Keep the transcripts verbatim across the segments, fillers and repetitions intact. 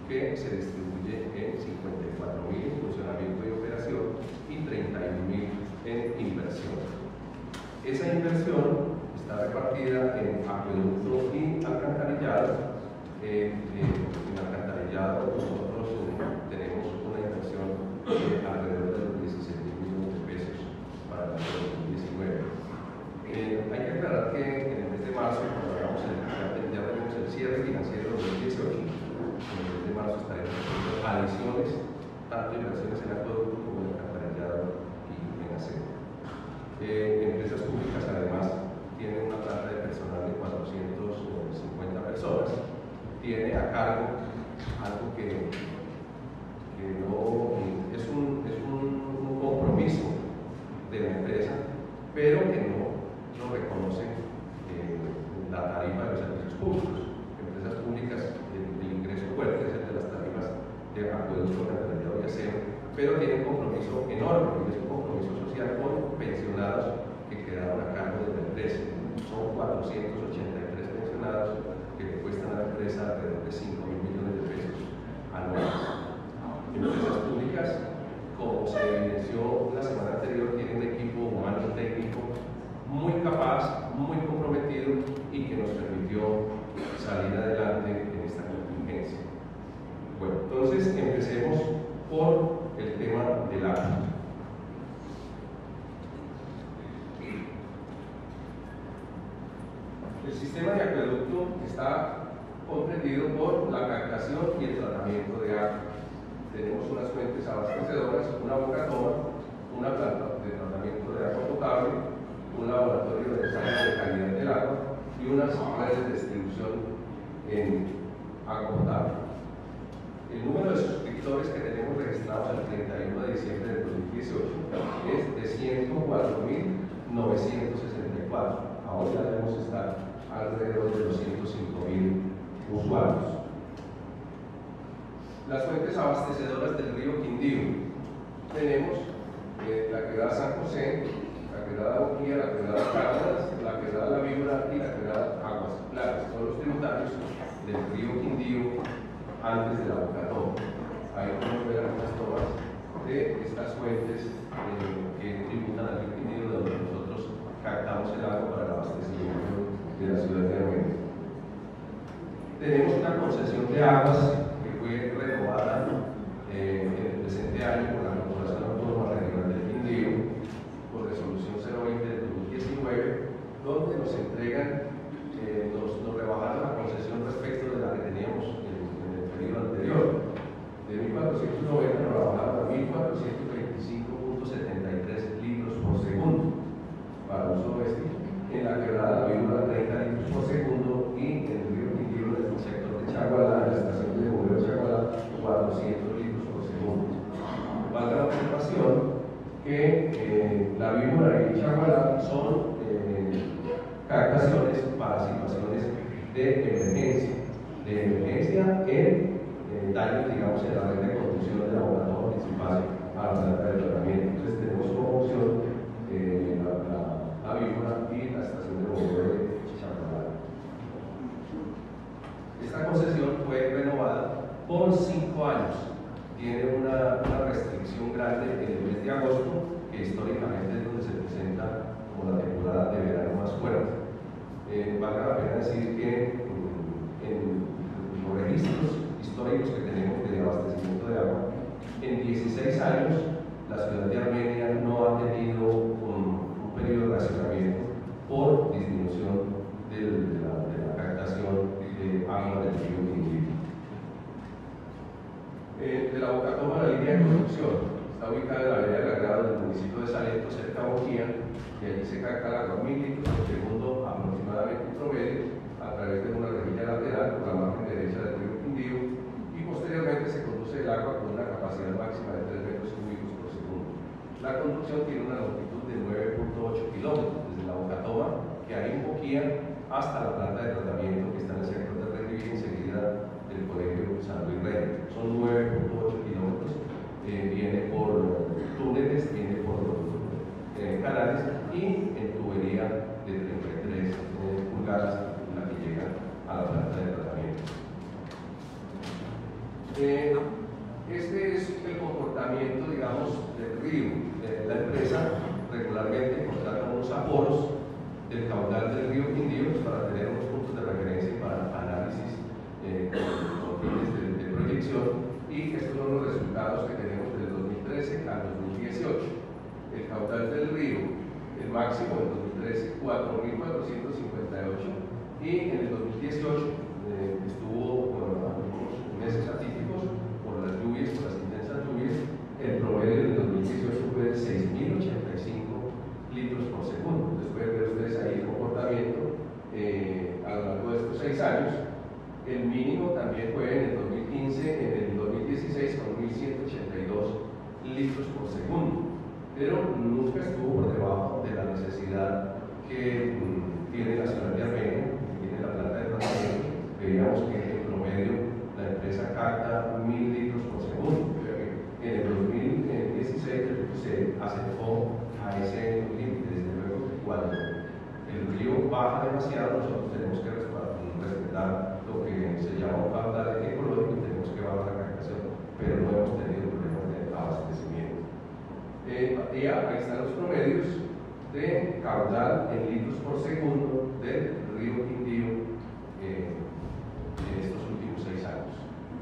que se distribuye en cincuenta y cuatro mil en funcionamiento y operación y treinta y un mil en inversión. Esa inversión está repartida en acueducto y alcantarillado. Eh, eh, en alcantarillado nosotros eh, tenemos una inversión de alrededor de los dieciséis mil millones de pesos para el año dos mil diecinueve. Eh, hay que aclarar que en el mes de marzo, cuando hagamos el, ya tenemos el cierre financiero de dos mil dieciocho, en el mes de marzo estaremos haciendo adiciones, tanto inversiones en acueducto como en alcantarillado y en acero. Eh, empresas públicas además tienen una planta de personal de cuatrocientas cincuenta personas, tiene a cargo algo que, que no es, un, es un, un compromiso de la empresa, pero que no lo reconoce eh, la tarifa de los servicios públicos. Empresas públicas, el, el ingreso fuerte es el de las tarifas de acueducto, alcantarillado y acero, pero tiene un compromiso enorme, y es un compromiso social con pensionados que quedaron a cargo de la empresa. Son cuatrocientos ochenta y tres pensionados que le cuestan a la empresa alrededor de cinco mil millones de pesos anuales. Empresas públicas, como se evidenció la semana anterior, tienen un equipo humano y técnico muy capaz, muy comprometido y que nos permitió salir adelante en esta contingencia. Bueno, entonces empecemos por el tema del agua. El sistema de acueducto está comprendido por la captación y el tratamiento de agua. Tenemos unas fuentes abastecedoras, una boca toma, una planta de tratamiento de agua potable, un laboratorio de ensayo de calidad del agua y unas redes de distribución en agua potable. El número de suscriptores que tenemos registrados el treinta y uno de diciembre de dos mil dieciocho es de ciento cuatro mil novecientos sesenta y cuatro. Ahora ya debemos estar alrededor de doscientos cinco mil usuarios. Las fuentes abastecedoras del río Quindío. Tenemos eh, la quebrada San José, la quebrada Boquilla, la quebrada Cárdenas, la quebrada La Víbora y la quebrada Aguas Claras. Son los tributarios del río Quindío antes de la boca toma. Ahí podemos ver algunas tomas de estas fuentes eh, que tributan al río Quindío, de donde nosotros captamos el agua para el abastecimiento de la ciudad de Armenia. Tenemos una concesión de aguas que fue renovada eh, en el presente año por la Corporación Autónoma Regional del Quindío, por resolución cero veinte de dos mil diecinueve, donde nos entregan, eh, nos, nos rebajaron la concesión respecto de la que teníamos en, en el periodo anterior. De mil cuatrocientos noventa nos rebajaron a mil cuatrocientos veinticinco punto setenta y tres litros por segundo para uso doméstico, en la quebrada La Víbora treinta litros por segundo y en el río Quindío, en el sector de Chagualá, en la estación de bombeo de Chagualá, cuatrocientos litros por segundo. Valga la observación que eh, La Víbora y Chagualá son eh, captaciones para situaciones de emergencia, de emergencia en eh, daños, digamos, en la red de conducción de la boca toma principal a la planta de tratamiento. Entonces tenemos como opción eh, la, la, la Víbora y la estación de bombeo de Chagualá. Esta concesión fue renovada por cinco años. Tiene una, una restricción grande en el mes de agosto, que históricamente es donde se presenta como la temporada de verano más fuerte. Eh, vale la pena decir que en, en los registros históricos que tenemos de abastecimiento de agua, en dieciséis años la ciudad de Armenia no ha tenido un, un periodo de racionamiento por disminución del, de, la, de la captación de agua del río Quindío. Eh, de la boca toma, la línea de conducción está ubicada en la vereda del Agrado del municipio de Salento, cerca de Boquía, y allí se capta el agua mil litros por segundo aproximadamente en promedio a través de una rejilla lateral por la margen derecha del río Quindío, y posteriormente se conduce el agua con una capacidad máxima de tres metros cúbicos por segundo. La conducción tiene una longitud de nueve punto ocho kilómetros desde la boca toma, que hay en Boquía, hasta la planta de tratamiento que está en el sector de Rendivir, enseguida del colegio San Luis Rey. Son nueve punto ocho kilómetros, eh, viene por túneles, viene por eh, canales y en tubería de treinta y tres eh, pulgadas, la que llega a la planta de tratamiento. Eh, este es el comportamiento, digamos, del río. Eh, la empresa regularmente contrata unos aforos del caudal del río Quindío para tener unos puntos de referencia y para análisis eh, con, con fines de, de proyección, y estos son los resultados que tenemos del dos mil trece al dos mil dieciocho. El caudal del río, el máximo en dos mil trece, cuatro mil cuatrocientos cincuenta y ocho, y en el dos mil dieciocho eh, estuvo bueno, algunos meses atípicos por las lluvias, por las intensas lluvias. El promedio del dos mil dieciocho fue de seis mil ochenta y cinco litros por segundo. Entonces pueden ver ustedes ahí el comportamiento eh, a lo largo de estos seis años. El mínimo también fue en el dos mil quince, en el dos mil dieciséis con mil ciento ochenta y dos litros por segundo, pero nunca estuvo por debajo de la necesidad que mmm, tiene la ciudad de Armenia, que tiene la planta de tratamiento. Veíamos que en promedio la empresa capta mil litros por segundo. En el dos mil dieciséis se acercó a ese límite. Desde luego que cuando el río baja demasiado, nosotros tenemos que respetar lo que se llama un caudal ecológico y tenemos que bajar la captación, pero no hemos tenido problemas de abastecimiento. Eh, y ahí están los promedios de caudal en litros por segundo del río Quindío eh, en estos últimos seis años.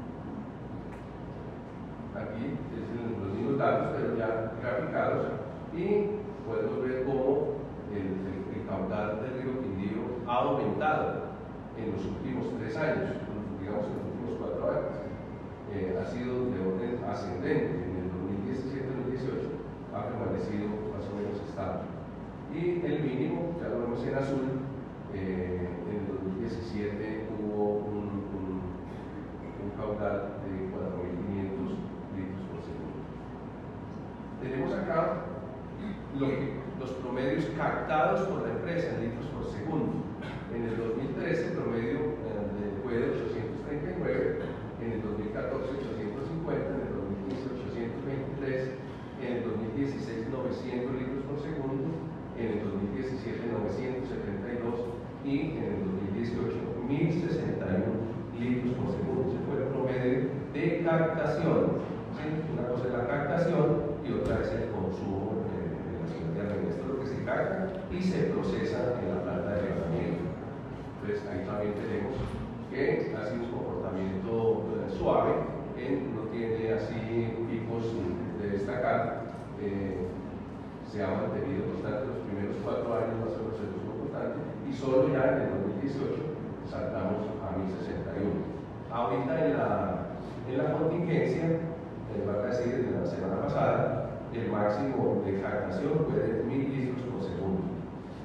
Aquí es los mismos datos, pero ya graficados, y podemos ver cómo el, el, el caudal del río Quindío ha aumentado en los últimos tres años, digamos en los últimos cuatro años. Eh, ha sido de orden ascendente. En el dos mil diecisiete dos mil dieciocho ha permanecido más o menos estable. Y el mínimo, ya lo vemos en azul, eh, en el dos mil diecisiete hubo un, un, un caudal de cuatro mil quinientos litros por segundo. Tenemos acá lo que, los promedios captados por la empresa en litros por segundo. En el dos mil trece el promedio eh, fue de ochocientos treinta y nueve, en el dos mil catorce ochocientos cincuenta, en el dos mil quince ochocientos veintitrés, en el dos mil dieciséis novecientos litros por segundo, en el dos mil diecisiete novecientos setenta y dos y en el dos mil dieciocho mil sesenta y uno litros por segundo. Ese fue el promedio de captación. ¿Sí? Una cosa es la captación y otra es el consumo de, de la ciudad de Armenia. Esto es lo que se capta y se procesa en la planta de tratamiento. Entonces ahí también tenemos que ha sido un comportamiento eh, suave, que no tiene así picos de destacar, eh, se ha mantenido constante los primeros cuatro años, más o menos se puso constante, y solo ya en el dos mil dieciocho saltamos a mil sesenta y uno. Ahorita en la, en la contingencia, les va a decir, de la semana pasada, el máximo de captación fue de mil litros por segundo.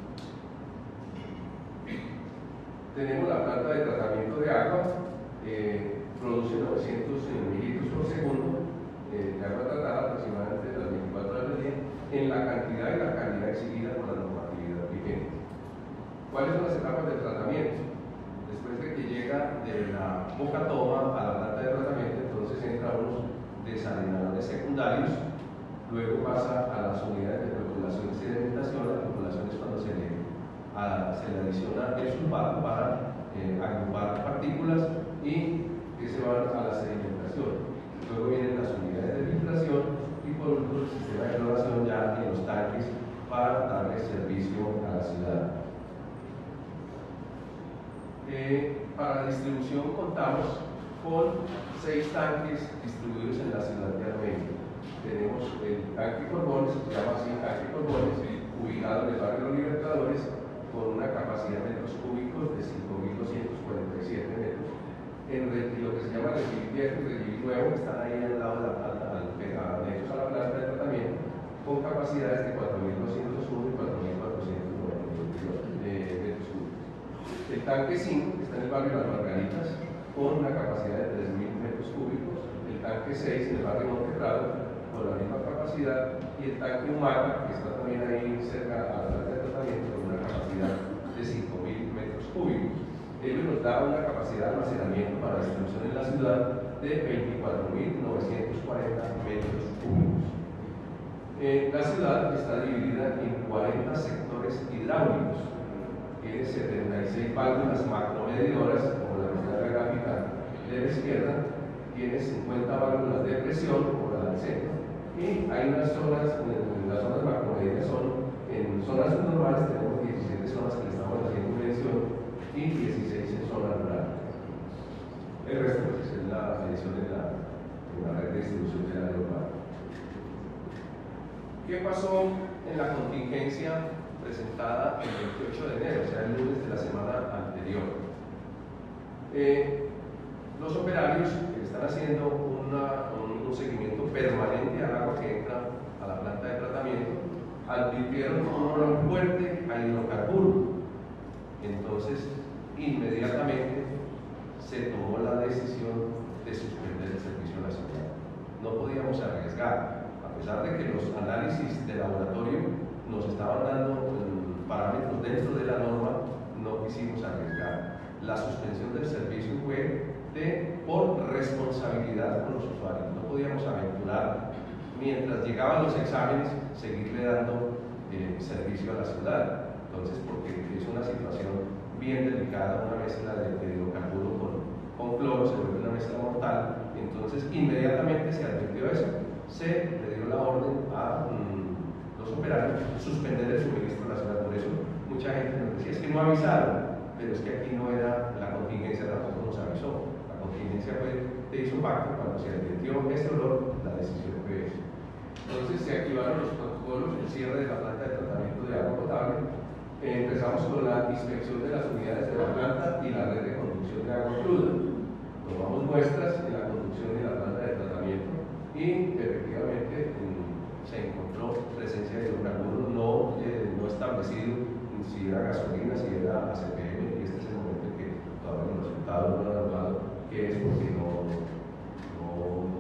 Tenemos la planta de tratamiento de agua, eh, produce novecientos mililitros por segundo eh, de agua tratada aproximadamente las veinticuatro horas del día, en la cantidad y la calidad exigida por la normatividad vigente. ¿Cuáles son las etapas del tratamiento? Después de que llega de la boca toma a la planta de tratamiento, entonces entra unos desalinadores secundarios, luego pasa a las unidades de floculación y sedimentación. La floculación es cuando se le A, se le adiciona el sulfato para eh, agrupar partículas y que se van a la sedimentación. Luego vienen las unidades de filtración y por último el sistema de cloración ya en los tanques para darle servicio a la ciudad. Eh, para la distribución contamos con seis tanques distribuidos en la ciudad de Armenia. Tenemos el tanque Corbones, se llama así tanque Corbones, ubicado en el barrio de los Libertadores, con una capacidad de metros cúbicos de cinco mil doscientos cuarenta y siete metros. En lo que se llama Regil Viejo y Regil Nuevo, que están ahí al lado de la planta, anexos a la planta de tratamiento, con capacidades de cuatro mil doscientos uno y cuatro mil cuatrocientos noventa metros cúbicos. El tanque cinco, que está en el barrio de Las Margaritas, con una capacidad de tres mil metros cúbicos. El tanque seis, en el barrio Monte Prado, con la misma capacidad. Y el tanque Humaca, que está también ahí cerca a la planta de tratamiento, con una capacidad de cinco mil metros cúbicos. Ello nos da una capacidad de almacenamiento para distribución en la ciudad de veinticuatro mil novecientos cuarenta metros cúbicos. Eh, la ciudad está dividida en cuarenta sectores hidráulicos, tiene setenta y seis válvulas macromedidoras, como la que está en la gráfica de la izquierda, tiene cincuenta válvulas de presión, como la del centro, y hay unas zonas, en las zonas macromedias son, en zonas normales tenemos diecisiete zonas que le estamos haciendo medición y dieciséis en zona rural. El resto pues, es la medición en la, en la red de distribución del área urbana. ¿Qué pasó en la contingencia presentada el veintiocho de enero, o sea, el lunes de la semana anterior? Eh, los operarios que están haciendo una, un, un seguimiento permanente al agua que entra a la planta de tratamiento advirtieron un olor fuerte a hidrocarburo. Entonces, inmediatamente se tomó la decisión de suspender el servicio a la ciudad. No podíamos arriesgar, a pesar de que los análisis de laboratorio nos estaban dando um, parámetros dentro de la norma, no quisimos arriesgar. La suspensión del servicio fue de, por responsabilidad con los usuarios. No podíamos aventurar, mientras llegaban los exámenes, seguirle dando eh, servicio a la ciudad. Entonces, porque es una situación bien delicada, una mezcla de, de hidrocarburo con, con cloro, se vuelve una mezcla mortal. Entonces, inmediatamente se advirtió eso, se le dio la orden a mm, los operarios suspender el suministro a la ciudad. Por eso, mucha gente nos decía, es que no avisaron. Pero es que aquí no era la contingencia, tampoco nos avisó. La contingencia fue de isopacto, cuando se advirtió este olor, la decisión fue eso. Entonces se activaron los protocolos, el cierre de la planta de tratamiento de agua potable. Eh, empezamos con la inspección de las unidades de la planta y la red de conducción de agua cruda. Tomamos muestras en la conducción de la planta de tratamiento y efectivamente mm, se encontró presencia de hidrocarburo no, eh, no establecido, si era gasolina, si era A C P M, y este es el momento en que todavía los resultados no han dado que es porque no, no,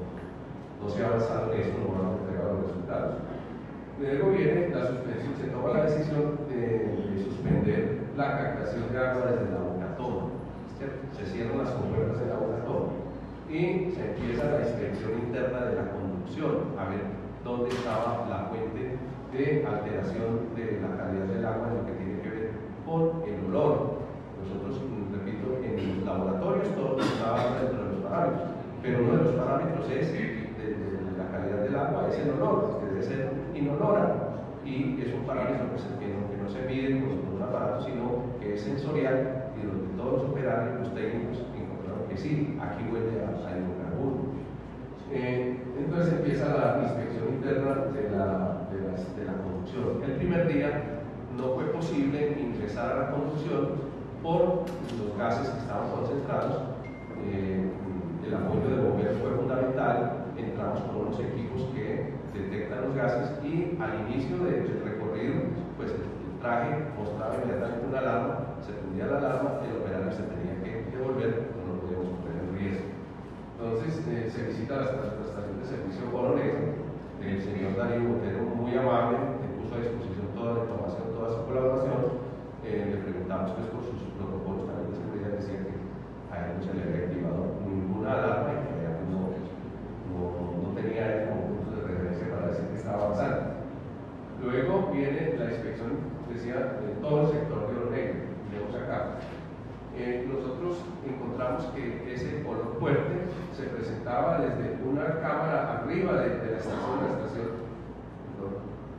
no se ha avanzado en eso, no han entregado los resultados. Luego viene la suspensión, se toma la decisión de, de suspender la captación de agua desde la bocatoma, ¿cierto? Se cierran las compuertas de la bocatoma y se empieza la inspección interna de la conducción, a ver dónde estaba la fuente de alteración de la calidad del agua en lo que tiene que ver con el olor. Nosotros, repito, en los laboratorios todo estaba dentro de los parámetros, pero uno de los parámetros es de, de, de la calidad del agua, es el olor, que debe ser inolora, y es un parámetro pues, que, no, que no se mide con, con un aparato, sino que es sensorial, y donde todos los operarios, los técnicos, encontraron que sí, aquí huele a, a hidrocarburo. Eh, entonces empieza la inspección interna de la, de, la, de la conducción. El primer día no fue posible ingresar a la conducción por los gases que estaban concentrados. Eh, el apoyo de bomberos fue fundamental. Entramos con unos equipos que detectan los gases y al inicio del recorrido, pues el, el traje mostraba inmediatamente una alarma, se prendía la alarma, el operario se tenía que devolver, no nos podíamos poner en riesgo. Entonces eh, se visita la estación de servicio Coronel, el señor Darío Botero, muy amable, le puso a disposición toda la información, toda su colaboración. Eh, le preguntamos pues, por sus protocolos también de seguridad, decía que a él no se le había activado ninguna alarma y que no, no, no tenía él como punto de referencia para decir que estaba avanzando. Luego viene la inspección, decía, de todo el sector de oro negro, vemos acá. Eh, nosotros encontramos que ese olor fuerte se presentaba desde una cámara arriba de, de la estación, la estación, perdón,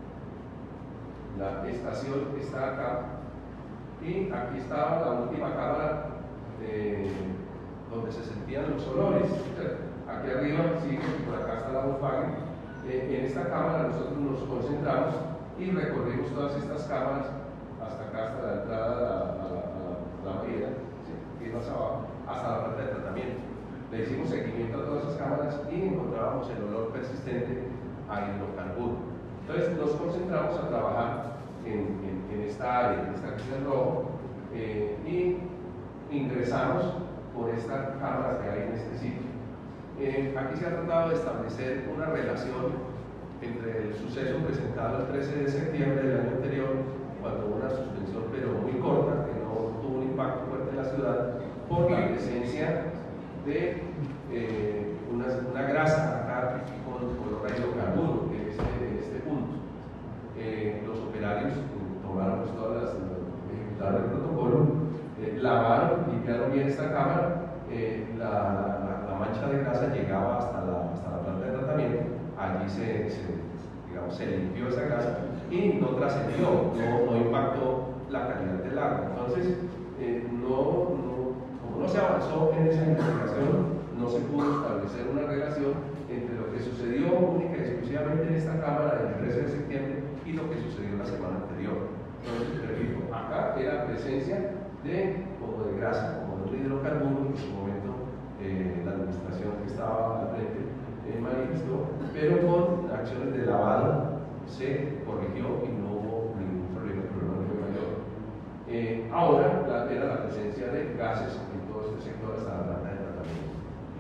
la estación está acá, y aquí estaba la última cámara eh, donde se sentían los olores. Aquí arriba, sí, por acá está la Volkswagen. Eh, en esta cámara nosotros nos concentramos y recorrimos todas estas cámaras hasta acá, hasta la entrada a la, a la, a la, a la bahía, y más abajo, hasta la planta de tratamiento. Le hicimos seguimiento a todas esas cámaras y encontrábamos el olor persistente a hidrocarburo. Entonces nos concentramos a trabajar en, en, en esta área, en esta que es el rojo, eh, y ingresamos por esta cámara que hay en este sitio. Eh, aquí se ha tratado de establecer una relación entre el suceso presentado el trece de septiembre del año anterior, cuando hubo una suspensión pero muy corta, que no tuvo un impacto fuerte en la ciudad, por la presencia de eh, una, una grasa acá con color a hidrocarburo en este, en este punto. Eh, los operarios tomaron pues, todas las, ejecutaron el protocolo, eh, lavaron, limpiaron bien esta cámara, eh, la, la, la mancha de grasa llegaba hasta la, hasta la planta de tratamiento, allí se, se, digamos, se limpió esa grasa y no trascendió, no, no impactó la calidad del agua. Entonces, eh, no, no, como no se avanzó en esa investigación, no se pudo establecer una relación entre lo que sucedió única y exclusivamente en esta Cámara del trece de septiembre y lo que sucedió la semana anterior. Entonces, repito, acá era presencia de, como de grasa, como de un hidrocarburo, que en su momento eh, la administración que estaba al frente eh, manifestó, pero con acciones de lavado se corrigió y no hubo ningún problema, el problema no fue mayor. Eh, ahora la, era la presencia de gases en todo este sector hasta la planta de tratamiento.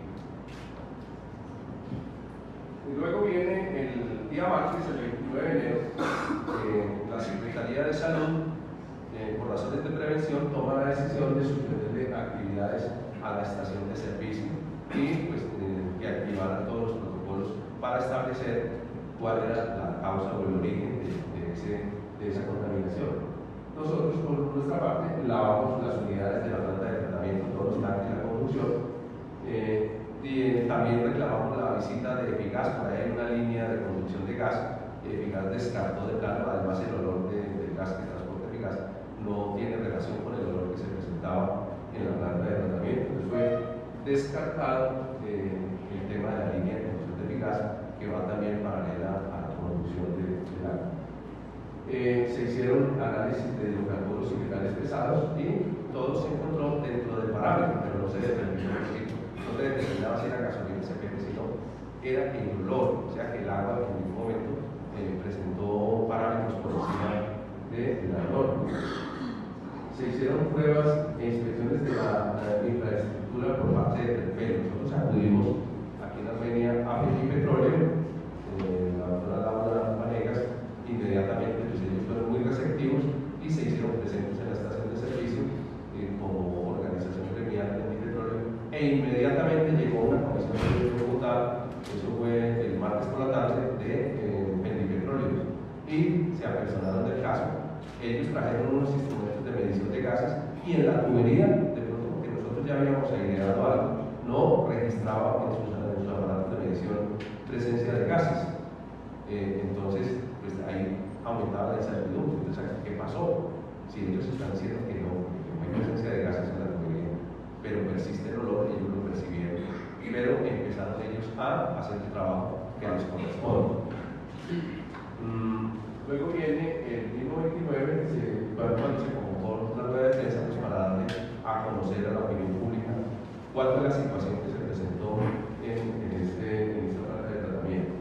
Y luego viene el día martes, el veintinueve de enero, eh, la Secretaría de Salud, eh, por razones de prevención, toma la decisión de suspenderle actividades a la estación de servicio y pues, eh, que activaran todos los protocolos para establecer cuál era la causa o el origen de, de, ese, de esa contaminación. Nosotros, por nuestra parte, lavamos las unidades de la planta de tratamiento, todos los tanques de la conducción. Eh, y eh, también reclamamos la visita de Eficaz, por ahí hay una línea de conducción de gas. Eficaz descartó de plano, además el olor de, del gas que transporta Eficaz no tiene relación con el olor que se presentaba en la planta de tratamiento. Entonces fue descartado eh, el tema de la línea de conducción de Eficaz, que va también paralela a la conducción de, del agua. Eh, se hicieron análisis de hidrocarburos y metales pesados y todo se encontró dentro del parámetro, pero no se determinó, no se determinaba si era gasolina C P P, sino era el olor, o sea que el agua en ningún momento eh, presentó parámetros por encima de, de la norma. Se hicieron pruebas e inspecciones de la, la infraestructura por parte de Terpel. Nosotros acudimos aquí en Armenia a Petróleo, eh, la doctora Laura Vanegas, inmediatamente pues ellos fueron muy receptivos y se hicieron presentes en la estación de servicio eh, como organización gremial de Petróleo, e inmediatamente llegó una comisión de Bogotá, eso fue el martes por la tarde, de eh, Petróleo, y se apersonaron del caso. Ellos trajeron unos instrumentos de medición de gases y en la tubería, de pronto porque nosotros ya habíamos aireado algo, no registraba en sus, en sus aparatos de medición presencia de gases. Eh, entonces, pues ahí aumentaba la incertidumbre. Entonces, ¿qué pasó? Si ellos están diciendo que no, que no hay presencia de gases en la tubería, pero persiste el olor, ellos lo percibieron. Primero empezaron ellos a hacer el trabajo que les corresponde. Mm, luego viene el mismo veintinueve, se, cuando se convocó una rueda de prensa pues, para darle a conocer a la opinión pública cuál fue la situación que se presentó en, en, este, en esta planta de tratamiento.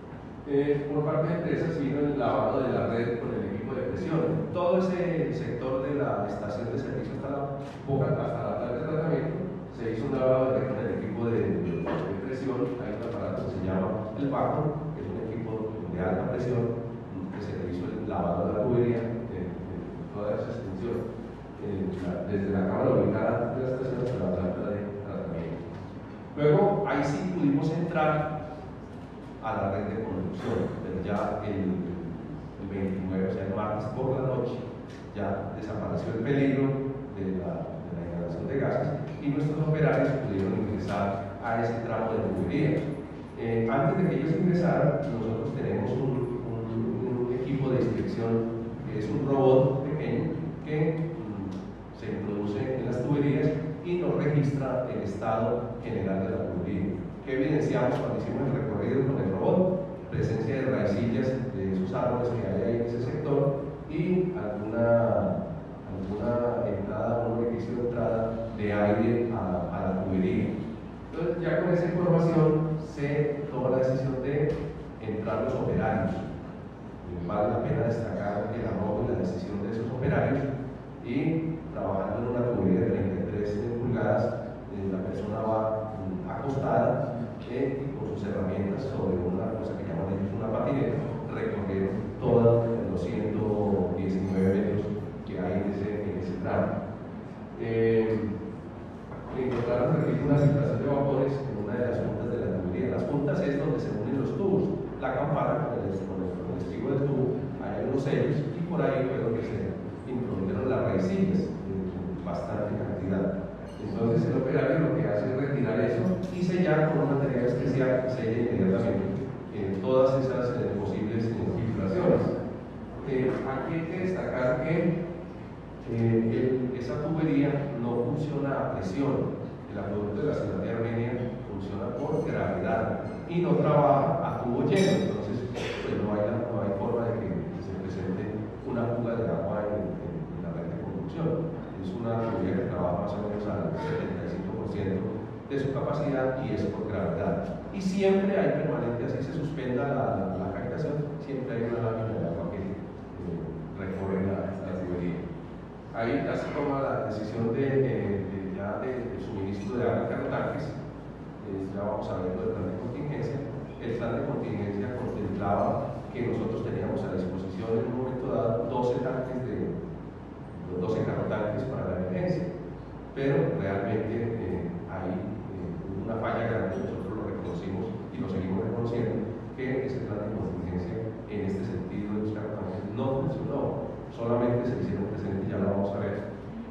Eh, por parte de empresas vino el lavado de la red con el equipo de presión. Todo ese sector de la estación de servicio hasta la boca, hasta la planta de tratamiento, se hizo un lavado de red con el equipo de, de, de presión. Hay un aparato que se llama el vacuum, que es un equipo de alta presión, que se le hizo el lavado de la tubería, de, de toda esa extensión, eh, la, desde la cámara ubicada de la estación hasta la planta de tratamiento. Luego, ahí sí pudimos entrar a la red de conducción, pero ya el, el veintinueve, o sea el martes por la noche, ya desapareció el peligro de la, de la inhalación de gases y nuestros operarios pudieron ingresar a ese tramo de tubería. Eh, antes de que ellos ingresaran, nosotros tenemos un, un, un equipo de inspección que es un robot pequeño que mm, se introduce en las tuberías y nos registra el estado general de la tubería. ¿Qué evidenciamos cuando hicimos el recorrido con el robot? Presencia de raicillas de esos árboles que hay ahí en ese sector y alguna, alguna entrada, un orificio de entrada de aire a, a la tubería. Entonces, ya con esa información se toma la decisión de entrar los operarios. Vale la pena destacar el arrojo y la decisión de esos operarios y trabajando en una tubería de treinta y tres pulgadas, eh, la persona va mm, acostada eh, y con sus herramientas sobre una cosa que llaman ellos una patineta, recorrieron todos los ciento diecinueve metros que hay en ese, en ese tramo. Eh, encontraron repito, una filtración de vapores en una de las puntas de la tubería. Las puntas es donde se unen los tubos, la campana con el, con el, con el estribo del tubo, hay unos sellos y por ahí fue donde se introdujeron las raicillas en bastante cantidad. Entonces el operario lo que hace es retirar eso y sellar con un material especial, sella inmediatamente eh, todas esas eh, posibles infiltraciones. Eh, aquí hay que destacar que eh, el, esa tubería no funciona a presión. El acueducto de la ciudad de Armenia funciona por gravedad y no trabaja a tubo lleno. Entonces, pues no hay, no hay forma de que se presente una fuga de agua en, en, en la red de conducción. Es una tubería que trabaja más o menos al setenta y cinco por ciento de su capacidad y es por gravedad. Y siempre hay permanente, así se suspenda la, la, la captación, siempre hay una lámina de agua que eh, recorre la, la tubería. Ahí ya se toma la decisión de, de, de, ya de, de suministro de agua en tanques. Eh, ya vamos a ver lo del plan de contingencia. El plan de contingencia contemplaba que nosotros teníamos a disposición en un momento dado doce tanques de doce carrotanques para la emergencia, pero realmente eh, hay eh, una falla grande, nosotros lo reconocimos y lo seguimos reconociendo, que ese plan de contingencia en este sentido de los carrotanques no funcionó. Solamente se hicieron presentes, ya lo vamos a ver,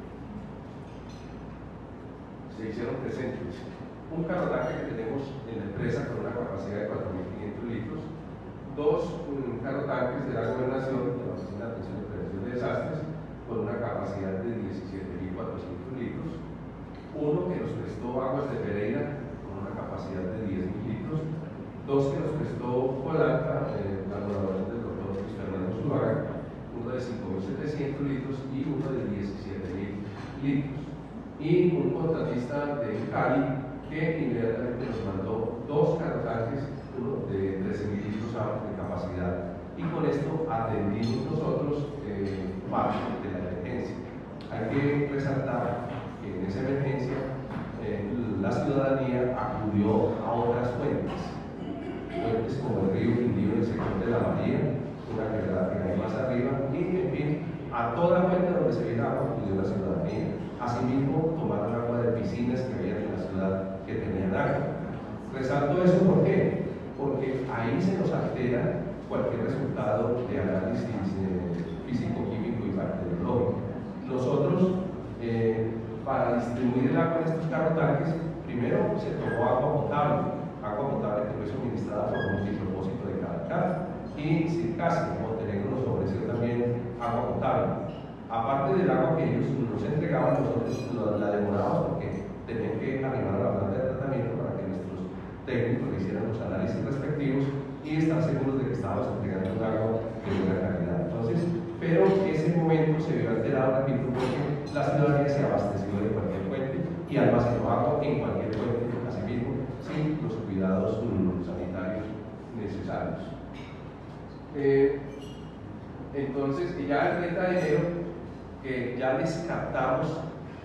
se hicieron presentes un carrotanque que tenemos en la empresa con una capacidad de cuatro mil quinientos litros, dos um, carrotanques de la gobernación, de la Oficina de Atención y Prevención de Desastres, con una capacidad de diecisiete mil cuatrocientos litros, uno que nos prestó Aguas de Pereira con una capacidad de diez mil litros, dos que nos prestó Polanta, eh, la colaboración del doctor Luis Fernando Zuluaga, uno de cinco mil setecientos litros y uno de diecisiete mil litros. Y un contratista de Cali que inmediatamente nos mandó dos carrotanques, uno de trece mil litros de capacidad. Y con esto atendimos nosotros eh, parte de la emergencia. Hay que resaltar que en esa emergencia eh, la ciudadanía acudió a otras fuentes, fuentes como el río Quindío en el sector de la Bahía, una quebrada que hay más arriba, y en fin, a toda fuente donde se viera agua acudió la ciudadanía. Asimismo, tomaron agua de piscinas que había en la ciudad que tenían agua. Resalto eso, ¿por qué? Porque ahí se nos altera cualquier resultado de análisis eh, físico-químico y bacteriológico. Nosotros, eh, para distribuir el agua en estos carrotanques, primero se tomó agua potable, agua potable que fue suministrada por un multipropósito de cada casa, y Circasa, Montenegro, nos ofreció también agua potable. Aparte del agua que ellos nos entregaban, nosotros la demorábamos porque tenían que arribar a la planta de tratamiento para que nuestros técnicos hicieran los análisis respectivos y estar seguros de que estábamos entregando un agua de buena calidad. Entonces, pero ese momento se vio alterado, repito, porque la ciudadanía se abasteció de cualquier fuente y almacenó agua en cualquier fuente, asimismo, sin los cuidados um, sanitarios necesarios. Eh, entonces, ya el treinta de enero, que ya descartamos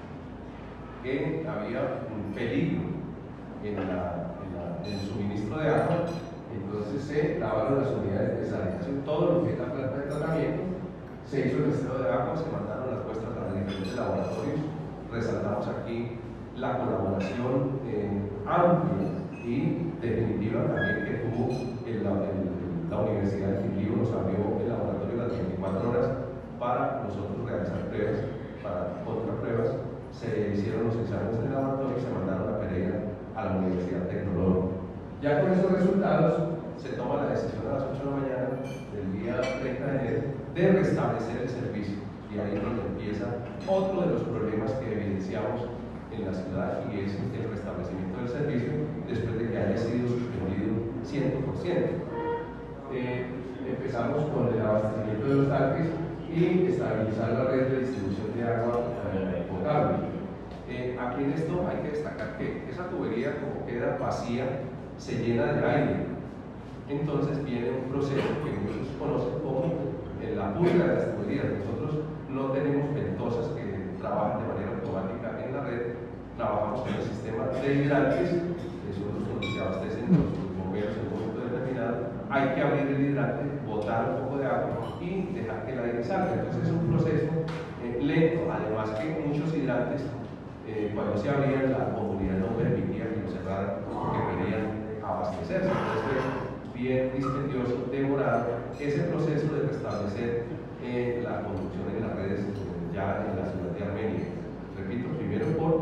que había un peligro en, la, en, la, en el suministro de agua, entonces se lavaron las unidades de sanitación, todo lo que es la planta de tratamiento, se hizo el estado de agua, se mandaron las muestras a los diferentes laboratorios. Resaltamos aquí la colaboración eh, amplia y definitiva también que tuvo el, el, la Universidad de Quindío, nos abrió el laboratorio las veinticuatro horas para nosotros realizar pruebas, para contrapruebas. Se hicieron los exámenes en el laboratorio y se mandaron a Pereira a la Universidad Tecnológica. Ya con esos resultados se toma la decisión a las ocho de la mañana del día treinta de enero de restablecer el servicio, y ahí es donde empieza otro de los problemas que evidenciamos en la ciudad, y es el restablecimiento del servicio después de que haya sido suspendido cien por ciento. Eh, empezamos con el abastecimiento de los tanques y estabilizar la red de distribución de agua eh, potable. Eh, aquí en esto hay que destacar que esa tubería, como queda vacía, se llena de aire. Entonces viene un proceso que muchos conocen como la purga de las tuberías. Nosotros no tenemos ventosas que trabajan de manera automática en la red, trabajamos con el sistema de hidrantes, que son los que se abastecen los bomberos en un momento determinado. Hay que abrir el hidrante, botar un poco de agua y dejar que el aire salga. Entonces es un proceso eh, lento, además que muchos hidrantes, eh, cuando se abrían, la comunidad no permitía que lo cerraran porque querían abastecerse. Entonces fue bien dispendioso, demorado ese proceso de restablecer eh, la conducción en las redes eh, ya en la ciudad de Armenia. Repito, primero por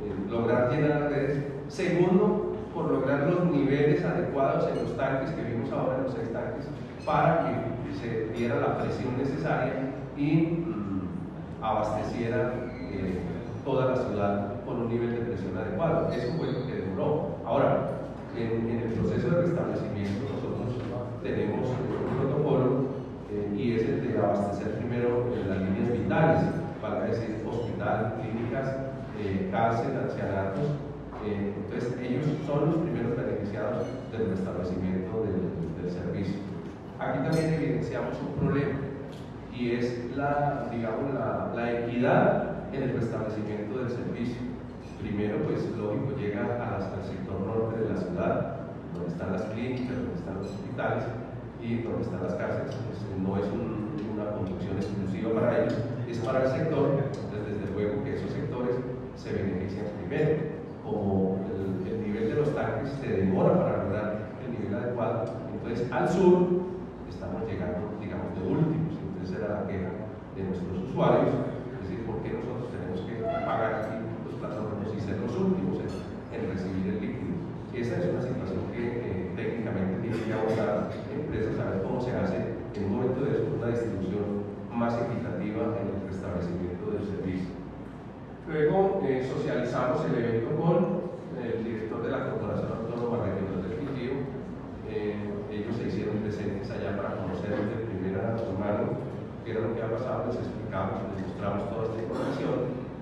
eh, lograr llenar las redes. Segundo, por lograr los niveles adecuados en los tanques que vimos ahora, en los seis tanques, para que se diera la presión necesaria y mmm, abasteciera eh, toda la ciudad con un nivel de presión adecuado. Eso fue lo que demoró. Ahora, en, en el proceso de restablecimiento nosotros tenemos un protocolo eh, y es el de abastecer primero eh, las líneas vitales, para decir hospital, clínicas, eh, cárcel, ancianatos. Eh, entonces ellos son los primeros beneficiados del restablecimiento del, del servicio. Aquí también evidenciamos un problema y es la, digamos, la, la equidad en el restablecimiento del servicio. Primero, pues lógico, llega a las, al sector norte de la ciudad, donde están las clínicas, donde están los hospitales y donde están las cárceles. Pues, no es un, una conducción exclusiva para ellos, es para el sector. Entonces, desde luego que esos sectores se benefician primero. Como el, el nivel de los tanques se demora para lograr el nivel adecuado, entonces al sur estamos llegando, digamos, de últimos. Entonces era la queja de nuestros usuarios, es decir, ¿por qué nosotros tenemos que pagar aquí los platógenos y ser los últimos en, en recibir el líquido? Esa es una situación que eh, técnicamente tiene que abordar empresas a ver cómo se hace en un momento de eso una distribución más equitativa en el restablecimiento del servicio. Luego eh, socializamos el evento con el director de la Corporación Autónoma Regional del Quindío. Eh, ellos se hicieron presentes allá para conocer de primera mano qué era lo que había pasado, les explicamos, les mostramos toda esta información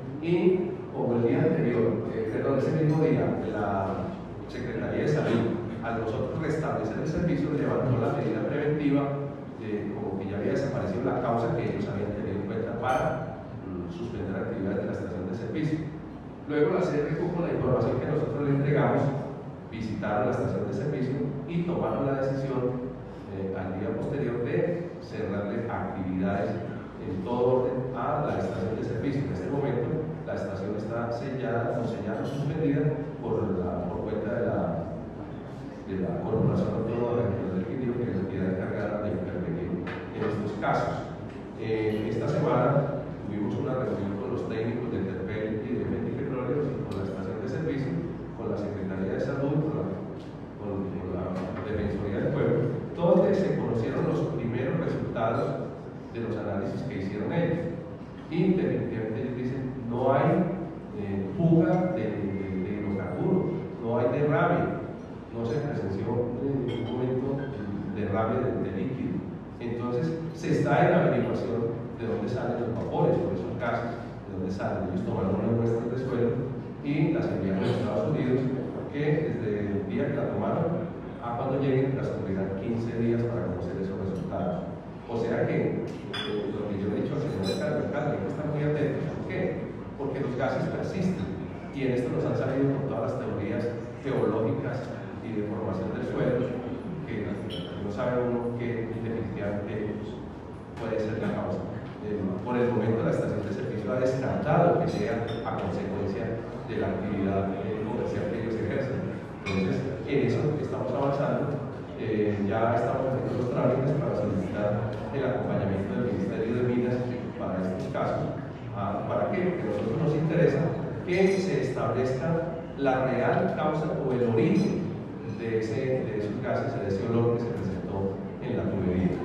y como el día anterior, eh, perdón, ese mismo día, la Secretaría de Salud, al nosotros restablecer el servicio, levantó la medida preventiva, eh, como que ya había desaparecido la causa que ellos habían tenido en cuenta para mm, suspender actividades de la estación de servicio. Luego la C R Q, con la información que nosotros le entregamos, visitaron la estación de servicio y tomaron la decisión eh, al día posterior de cerrarle actividades en todo orden a la estación de servicio. En este momento la estación está sellada, no sellada, suspendida por, la, por cuenta de la, de la Corporación Autónoma Regional del Quindío, que es la entidad encargada de intervenir en estos casos. Eh, esta semana tuvimos una reunión con los técnicos de Terpel y de Petróleos y con la estación de servicio, con la Secretaría de Salud, con la, con, con la Defensoría del Pueblo, donde se conocieron los primeros resultados de los análisis que hicieron ellos. Y definitivamente ellos dicen, no hay eh, fuga de, de, de hidrocarburos, no hay derrame, no se presenció en ningún momento derrame de, de líquido. Entonces, se está en la averiguación de dónde salen los vapores o esos gases, de dónde salen. Ellos tomaron unas muestras de suelo y las enviaron a Estados Unidos, que desde el día que la tomaron a cuando lleguen transcurrirán quince días para conocer esos resultados. O sea que, eh, lo que yo he dicho al señor alcalde, hay que estar muy atentos. ¿Por qué? Porque los gases persisten y en esto nos han salido con todas las teorías geológicas y de formación del suelo, que no sabe uno que definitivamente puede ser la causa. Eh, por el momento la estación de servicio ha descartado que sea a consecuencia de la actividad eh, comercial que ellos ejercen. Entonces, en eso estamos avanzando. Eh, ya estamos haciendo los trámites para solicitar el acompañamiento del Ministerio de Minas para estos casos. Ah, ¿Para qué? Porque a nosotros nos interesa que se establezca la real causa o el origen de, ese, de esos gases, de ese olor que se presentó en la tubería.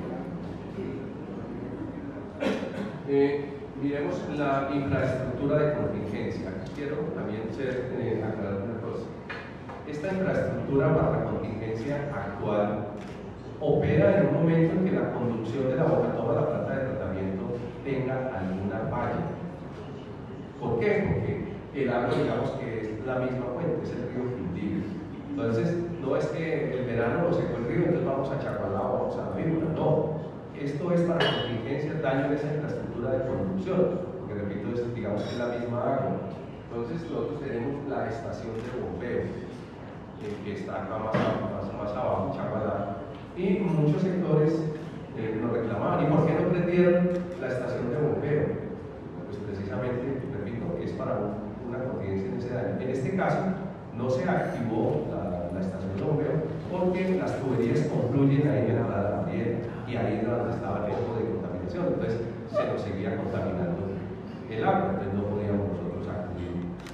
Eh, miremos la infraestructura de contingencia. Aquí quiero también ser, eh, aclarar una cosa. Esta infraestructura para la contingencia actual opera en un momento en que la conducción de la boca, toda la planta de tratamiento, tenga alguna falla. ¿Por qué? Porque el agua, digamos que es la misma fuente, es el río Quindío. Entonces, no es que el verano lo secó el río, entonces vamos a Chacualao, vamos a la víbora, no. Esto es para contingencia, daño en esa infraestructura de conducción, porque repito, es, digamos que es la misma agua. Entonces, nosotros tenemos la estación de bombeo, eh, que está acá más, más, más abajo, Chacualao, y muchos sectores eh, nos reclamaban, ¿y por qué no prendieron la estación de bombeo? Pues precisamente, repito, es para un, una contingencia en ese daño. En este caso, no se activó la, la estación de bombeo porque las tuberías concluyen ahí en la entrada de la piedra y ahí es donde estaba el foco de contaminación. Entonces se nos seguía contaminando el agua, entonces no podíamos nosotros acudir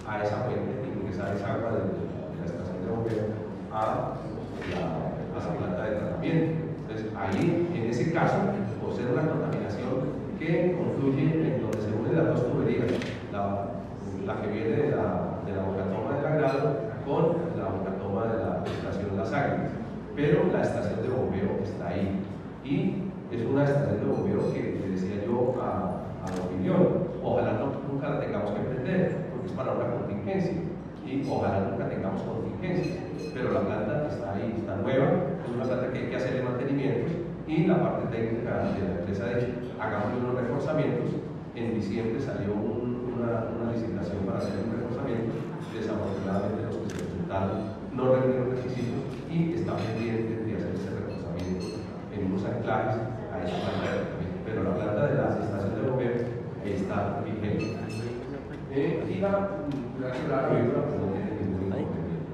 a esa fuente, ingresar esa agua de, de la estación de bombeo a la, a la planta de tratamiento. Entonces, ahí, en ese caso, por ser una contaminación que confluye en donde se unen las dos tuberías, la, la que viene de la, de la bocatoma del agrado con la bocatoma de la estación Las Águilas. Pero la estación de bombeo está ahí. Y es una estación de bombeo que le decía yo a, a la opinión, ojalá no, nunca la tengamos que prender, porque es para una contingencia. Y ojalá nunca tengamos contingencia. Pero la planta está ahí, está nueva, es una planta que hay que hacerle mantenimientos y la parte técnica de la empresa de hecho, hagamos unos reforzamientos. En diciembre salió un, una, una licitación para hacer un reforzamiento. Desafortunadamente los que se presentaron no reunieron requisitos y está pendiente de hacer ese reforzamiento en unos anclajes a esa planta de tratamiento. Pero la planta de la estación de bombeo está vigente. Eh, y la la vehícula pues no tiene ningún inconveniente.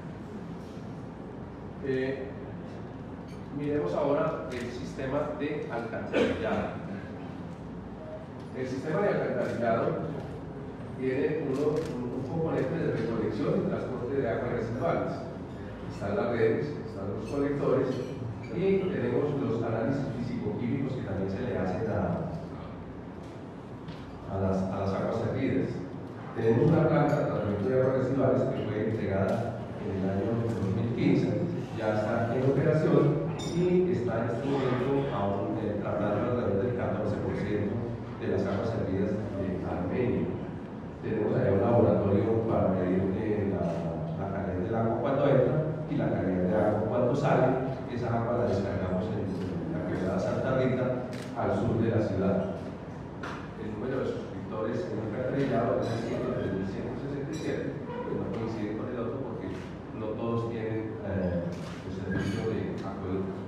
Eh, miremos ahora el sistema de alcantarillado. El sistema de alcantarillado tiene uno, un, un componente de recolección y transporte de aguas residuales. Están las redes, están los colectores y tenemos los análisis físico-químicos que también se le hacen a, a, las, a las aguas servidas. Tenemos una planta de tratamiento de aguas residuales que fue entregada en el año dos mil quince, ya está en operación y está en este momento aún eh, tratando alrededor del catorce por ciento de las aguas servidas de Armenia. Tenemos allá un laboratorio para medir eh, la, la calidad del agua cuando entra y la calidad de agua cuando sale. Esa agua la descargamos en, en la quebrada Santa Rita, al sur de la ciudad. El número de suscriptores en el alcantarillado es ciento sesenta y siete, pues no coincide con el otro porque no todos tienen eh, el servicio de acueductos,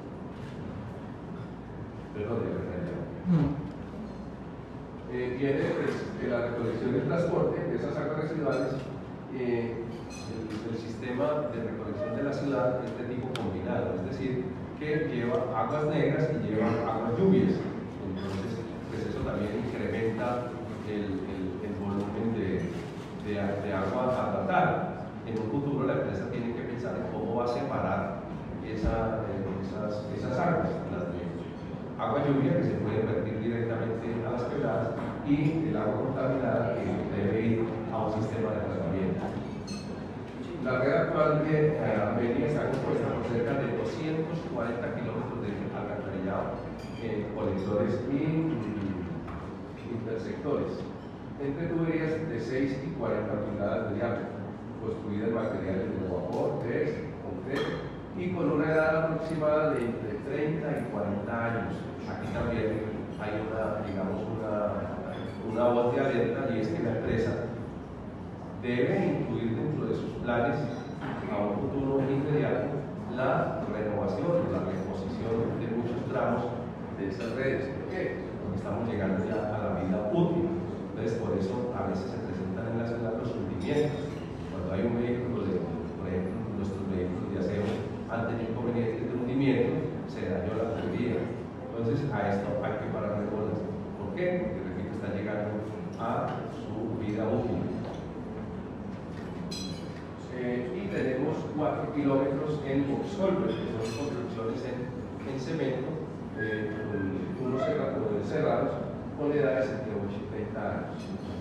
pero de alcantarillado. Mm. Eh, viene pues, de la recolección y el transporte de esas aguas residuales. Eh, el, el sistema de recolección de la ciudad es de tipo combinado, es decir, que lleva aguas negras y lleva aguas lluvias. Entonces, pues eso también incrementa el, el, el volumen de, de, de agua a tratar. En un futuro la empresa tiene que pensar en cómo va a separar esa, eh, esas, esas aguas, las de agua lluvia que se puede vertir directamente a las quebradas y el agua contaminada que debe ir a un sistema de tratamiento. La red actual de eh, Armenia está compuesta por cerca de doscientos cuarenta kilómetros de alcantarillado, eh, colectores y mm, intersectores, entre tuberías de seis y cuarenta pulgadas de diámetro, construidas en materiales de vapor, tres, concreto y con una edad aproximada de entre treinta y cuarenta años. Aquí también hay una, digamos, una, una voz de alerta, y es que la empresa debe incluir dentro de sus planes a un futuro inmediato la renovación, la reposición de muchos tramos de esas redes. ¿Por qué? Porque estamos llegando ya a la vida útil. Entonces, por eso a veces se presentan en la ciudad los hundimientos. Cuando hay un vehículo, de, por ejemplo, nuestros vehículos de aseo han tenido inconvenientes de hundimiento, se dañó la tubería. Entonces, a esto hay que pararle bolas. ¿Por qué? Porque, repito, está llegando a su vida útil. Eh, y tenemos cuatro kilómetros en Boxholder, que son construcciones en, en cemento, eh, con unos cerrados, cerrados con edades entre ocho y treinta años.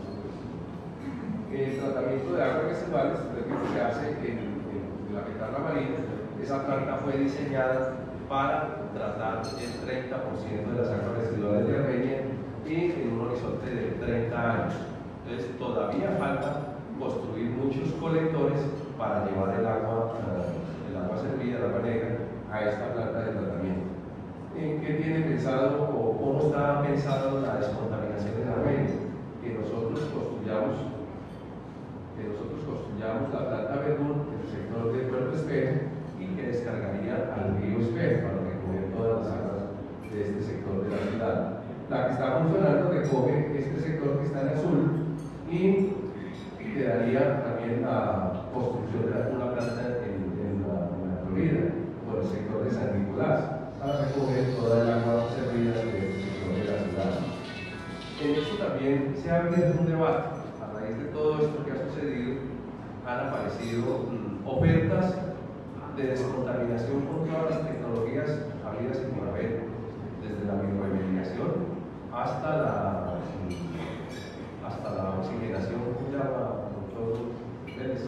El tratamiento de aguas residuales se hace en, en la Petarla Marina. Esa planta fue diseñada para tratar el treinta por ciento de las aguas residuales de Armenia y en un horizonte de treinta años. Entonces, todavía falta construir muchos colectores para llevar el agua, el agua servida, el agua negra, a esta planta de tratamiento. ¿En qué tiene pensado o cómo está pensado la descontaminación en Armenia? Que nosotros construyamos, que nosotros construyamos la planta Verdún en el sector del Puerto Espejo y que descargaría al río Espejo para recoger todas las aguas de este sector de la ciudad. La que está funcionando recoge este sector que está en azul y quedaría también la construcción de una planta en, en, la, en la Florida, por el sector de San Nicolás, para recoger toda el agua servida del sector de la ciudad. En esto también se ha abierto un debate, a raíz de todo esto que ha sucedido. sucedido, han aparecido mm, ofertas de descontaminación con todas las tecnologías habidas y por haber, desde la microremediación hasta la, hasta la oxigenación, ¿cómo se llama, doctor Vélez?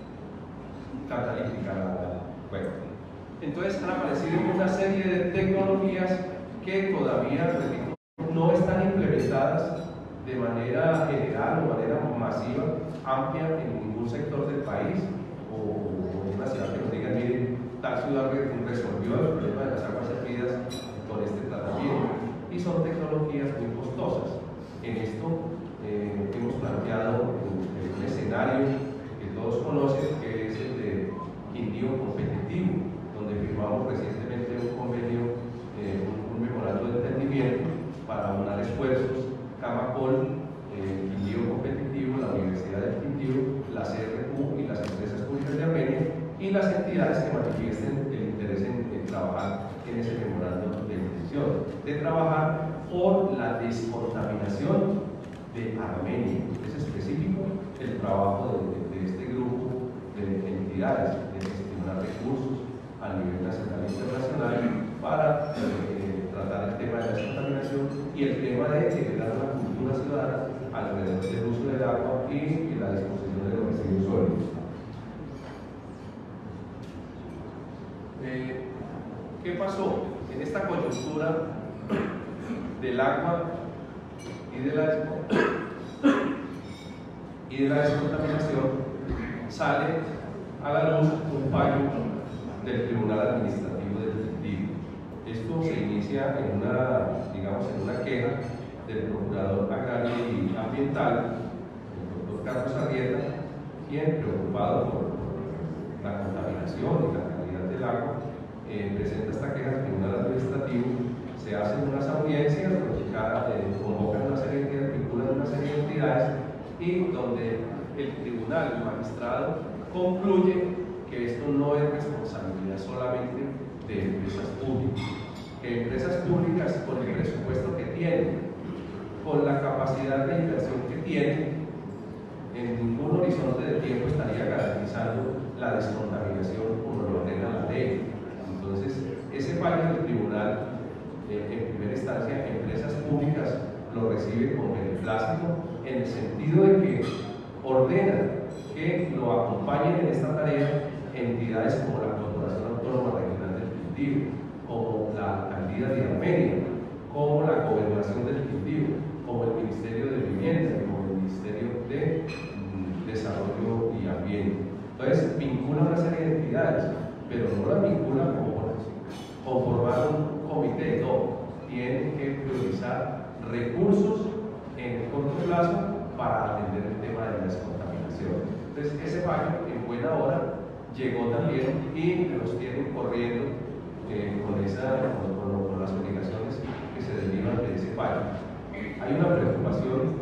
Catalítica. Bueno, entonces han aparecido una serie de tecnologías que todavía, repito, no están implementadas de manera general o manera masiva, amplia en ningún sector del país, o en una ciudad que nos digan, miren, tal ciudad resolvió el problema de las aguas servidas con este tratamiento, y son tecnologías muy costosas. En esto eh, hemos planteado un, un escenario que todos conocen, que es el de Quindío competitivo, donde firmamos recientemente un convenio, eh, un, un memorando de entendimiento para unar esfuerzos, Camacol, eh, Quindío competitivo, la Universidad del Quindío, la C R U y las empresas públicas de Armenia, y las entidades que manifiesten el interés en, en trabajar en ese memorando de intención, de trabajar por la descontaminación de Armenia. Es específico el trabajo de, de, de este grupo de entidades, de gestionar recursos a nivel nacional e internacional para eh, tratar el tema de la descontaminación y el tema de generar una cultura ciudadana alrededor del uso del agua y la disposición de los residuos sólidos. Eh, ¿Qué pasó? En esta coyuntura del agua y de la, y de la descontaminación, sale a la luz un fallo del Tribunal Administrativo del Quindío. Esto se inicia en una, digamos, en una queja del Procurador Agrario y Ambiental, el doctor Carlos Arrieta, quien, preocupado por la contaminación y la calidad del agua, eh, presenta esta queja al Tribunal Administrativo. Se hacen unas audiencias, donde cada, eh, convocan una serie de entidades, vinculan una serie de entidades, y donde el tribunal, el magistrado, concluye que esto no es responsabilidad solamente de empresas públicas, que empresas públicas, con el presupuesto que tienen, con la capacidad de inversión que tienen, en ningún horizonte de tiempo estaría garantizando la descontaminación como lo ordena la ley. Entonces, ese fallo del tribunal, eh, en primera instancia, empresas públicas lo reciben con beneplácito, en el sentido de que ordenan que lo acompañen en esta tarea entidades como la Corporación Autónoma Regional del Quindío, como la Alcaldía de Armenia, como la Gobernación del Quindío, como el Ministerio de Vivienda, como el Ministerio de mm, Desarrollo y Ambiente. Entonces, vincula una serie de entidades, pero no las vincula como conformar un comité, no. Tienen que priorizar recursos en el corto plazo para atender el tema de la descontaminación. Entonces, ese fallo, en buena hora, llegó también y los tienen corriendo eh, con, esa, con, con, con las obligaciones que se derivan de ese fallo. Hay una preocupación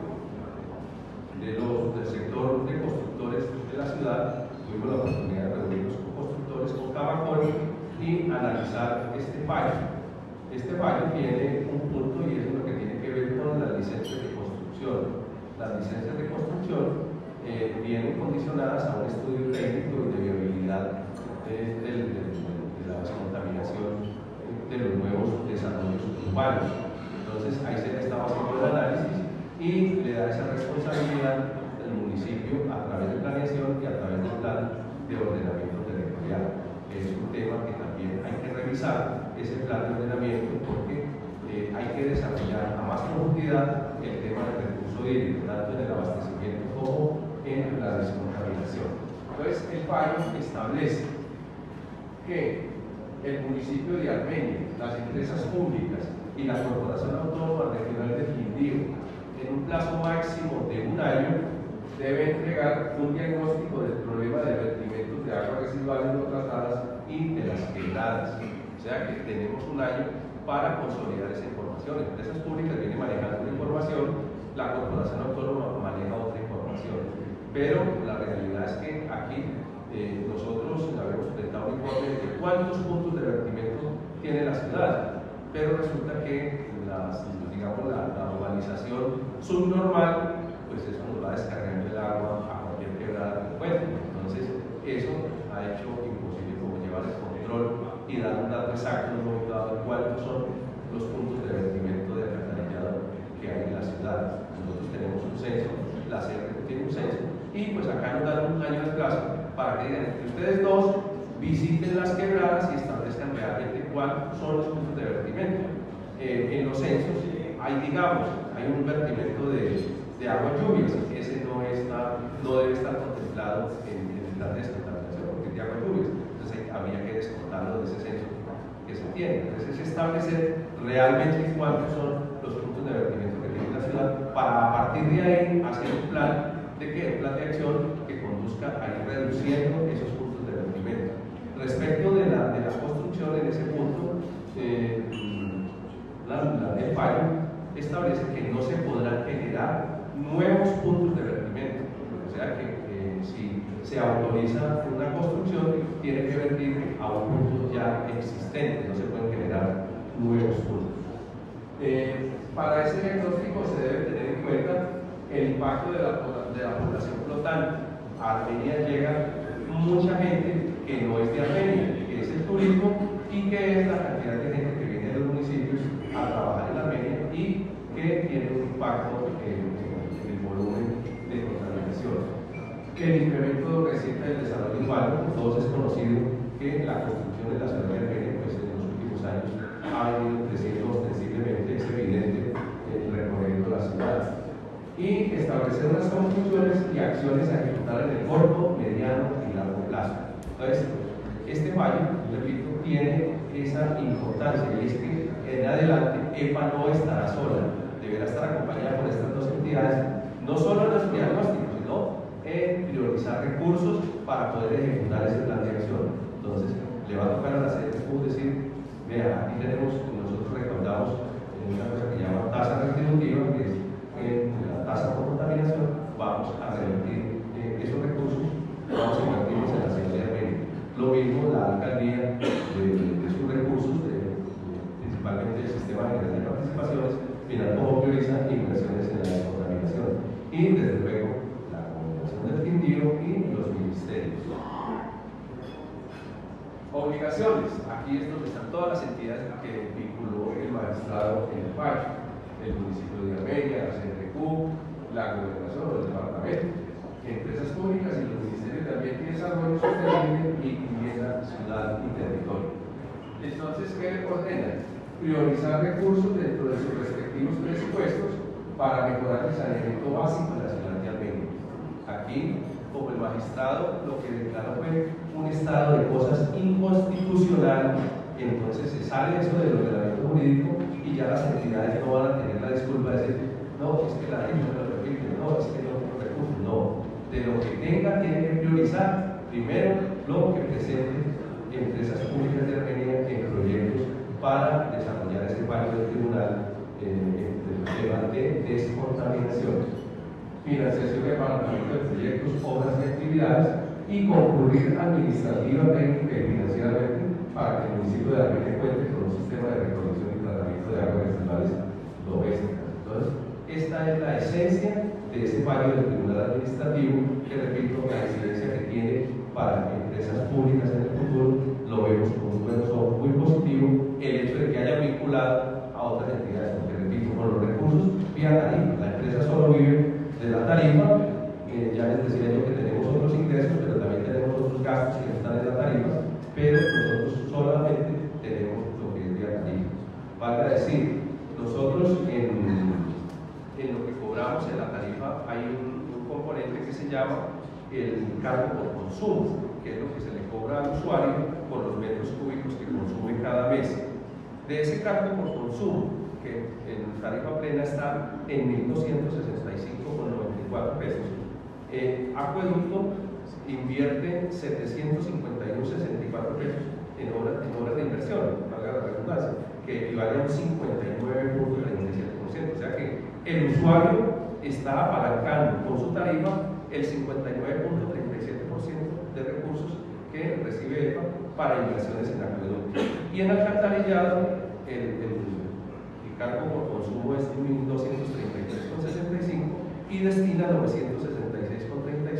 de los, del sector de constructores de la ciudad. Tuvimos la oportunidad de reunirnos con constructores, con Camacol, y analizar este fallo. Este fallo tiene un punto, y es lo que tiene que ver con las licencias de construcción. Las licencias de construcción eh, vienen condicionadas a un estudio técnico y de viabilidad eh, del, del, de la descontaminación de los nuevos desarrollos urbanos. Entonces, ahí se le estaba haciendo el análisis y le da esa responsabilidad del municipio a través de planeación y a través del plan de ordenamiento territorial. Es un tema que también hay que revisar, ese plan de ordenamiento, porque eh, hay que desarrollar a más profundidad el tema del recurso hídrico, tanto en el abastecimiento como en la descontaminación. Entonces, el fallo establece que el municipio de Armenia, las empresas públicas y la Corporación Autónoma Regional del Quindío, en un plazo máximo de un año, debe entregar un diagnóstico del problema de vertimientos de aguas residuales no tratadas y de las quebradas. O sea que tenemos un año para consolidar esa información. Empresas públicas vienen manejando una información, la Corporación Autónoma maneja otra información. Pero la realidad es que aquí eh, nosotros habíamos presentado un informe de cuántos puntos de vertimiento tiene la ciudad, pero resulta que las, digamos, la, la urbanización subnormal, pues eso nos va descargando el agua a cualquier quebrada quebrada que encuentren. Entonces, eso ha hecho imposible como llevar el control y dar un dato exacto en un momento dado de cuáles son los puntos de vertimiento de alcantarillado que hay en la ciudad. Nosotros tenemos un censo, la C R tiene un censo, y pues acá nos dan un año de plazo para que digan que ustedes dos visiten las quebradas y establezcan realmente cuáles son los puntos de vertimiento. Eh, en los censos hay, digamos, hay un vertimiento de, de agua lluvias, ese no, está, no debe estar contemplado en, en el plan de descontaminación porque es de agua lluvias, entonces hay, habría que descontarlo de ese censo que se tiene. Entonces es establecer realmente cuántos son los puntos de vertimiento que tiene la ciudad para a partir de ahí hacer un plan de que un plan de acción que conduzca a ir reduciendo esos puntos de vertimiento. Respecto de la, de la construcción en ese punto, eh, la, la, el fallo establece que no se podrán generar nuevos puntos de vertimiento, o sea que eh, si se autoriza una construcción tiene que vertir a un punto ya existente, no se pueden generar nuevos puntos. Eh, para ese diagnóstico se debe tener en cuenta el impacto de la, de la población flotante. A Armenia llega mucha gente que no es de Armenia, que es el turismo y que es la cantidad de gente que viene de los municipios a trabajar en Armenia y que tiene un impacto en, en el volumen de contaminación. El incremento reciente del desarrollo urbano, todos es conocido que la construcción de la ciudad de Armenia pues, en los últimos años ha venido creciendo ostensiblemente, es evidente el recorrido de la ciudad. Y establecer unas conclusiones y acciones a ejecutar en el corto, mediano y largo plazo. Entonces, este fallo, repito, tiene esa importancia y es que en adelante E P A no estará sola, deberá estar acompañada por estas dos entidades, no solo en los diagnósticos, sino en priorizar recursos para poder ejecutar ese plan de acción. Entonces, le va a tocar a la C D F U decir, vea, aquí tenemos, nosotros recaudamos en una cosa que se llama tasa retributiva, que es en la tasa por contaminación, vamos a revertir eh, esos recursos, vamos a invertirlos en la ciudad de Armenia. Lo mismo la alcaldía de, de, de sus recursos, de, de, principalmente el sistema general de participaciones, mirar cómo prioriza inversiones en la descontaminación. Y desde luego la Gobernación del Quindío y los ministerios. Obligaciones. Aquí es donde están todas las entidades que vinculó el magistrado en el fallo. El municipio de Armenia, la C N Q, la gobernación o el departamento, empresas públicas y los ministerios de Ambiente y Desarrollo Sostenible y Vivienda, Ciudad y Territorio. Entonces, ¿qué ordenan? Priorizar recursos dentro de sus respectivos presupuestos para mejorar el saneamiento básico de la ciudad de Armenia. Aquí, como el magistrado lo que declaró fue un estado de cosas inconstitucional, entonces se sale eso del ordenamiento jurídico y ya las entidades no van a tener la disculpa de decir, no, es que la ley no lo permite, no, es que no tengo recursos, no. De lo que tenga tiene que priorizar primero lo que presente empresas públicas de Armenia en proyectos para desarrollar ese fallo del tribunal eh, del tema de descontaminación, financiación de departamento de proyectos, obras y actividades y concurrir administrativa, técnica y financieramente para que el municipio de Armenia cuente con un sistema de recolección y tratamiento de aguas residuales domésticas. Entonces, esta es la esencia de ese fallo del Tribunal Administrativo, que repito, la incidencia que tiene para empresas públicas en el futuro, lo vemos como un buen son muy positivo, el hecho de que haya vinculado a otras entidades, porque repito, con los recursos vía tarifa, la empresa solo vive de la tarifa, eh, ya les decía yo que tenemos otros ingresos, pero también tenemos otros gastos que están en la tarifa, pero nosotros solamente tenemos lo que es vía tarifa. Valga decir, nosotros en, en lo que cobramos en la tarifa hay un, un componente que se llama el cargo por consumo, que es lo que se le cobra al usuario por los metros cúbicos que consume cada mes. De ese cargo por consumo, que en tarifa plena está en mil doscientos sesenta y cinco con noventa y cuatro pesos, eh, Acueducto invierte setecientos cincuenta y uno con sesenta y cuatro pesos en obras, en obras de inversión, valga la redundancia, que equivale a un cincuenta y nueve punto treinta y siete por ciento. O sea que el usuario está apalancando con su tarifa el cincuenta y nueve punto treinta y siete por ciento de recursos que recibe E P A para inversiones en acueducto. Y en alcantarillado, el, el, el cargo por consumo es mil doscientos treinta y tres con sesenta y cinco y destina novecientos sesenta y seis con treinta y seis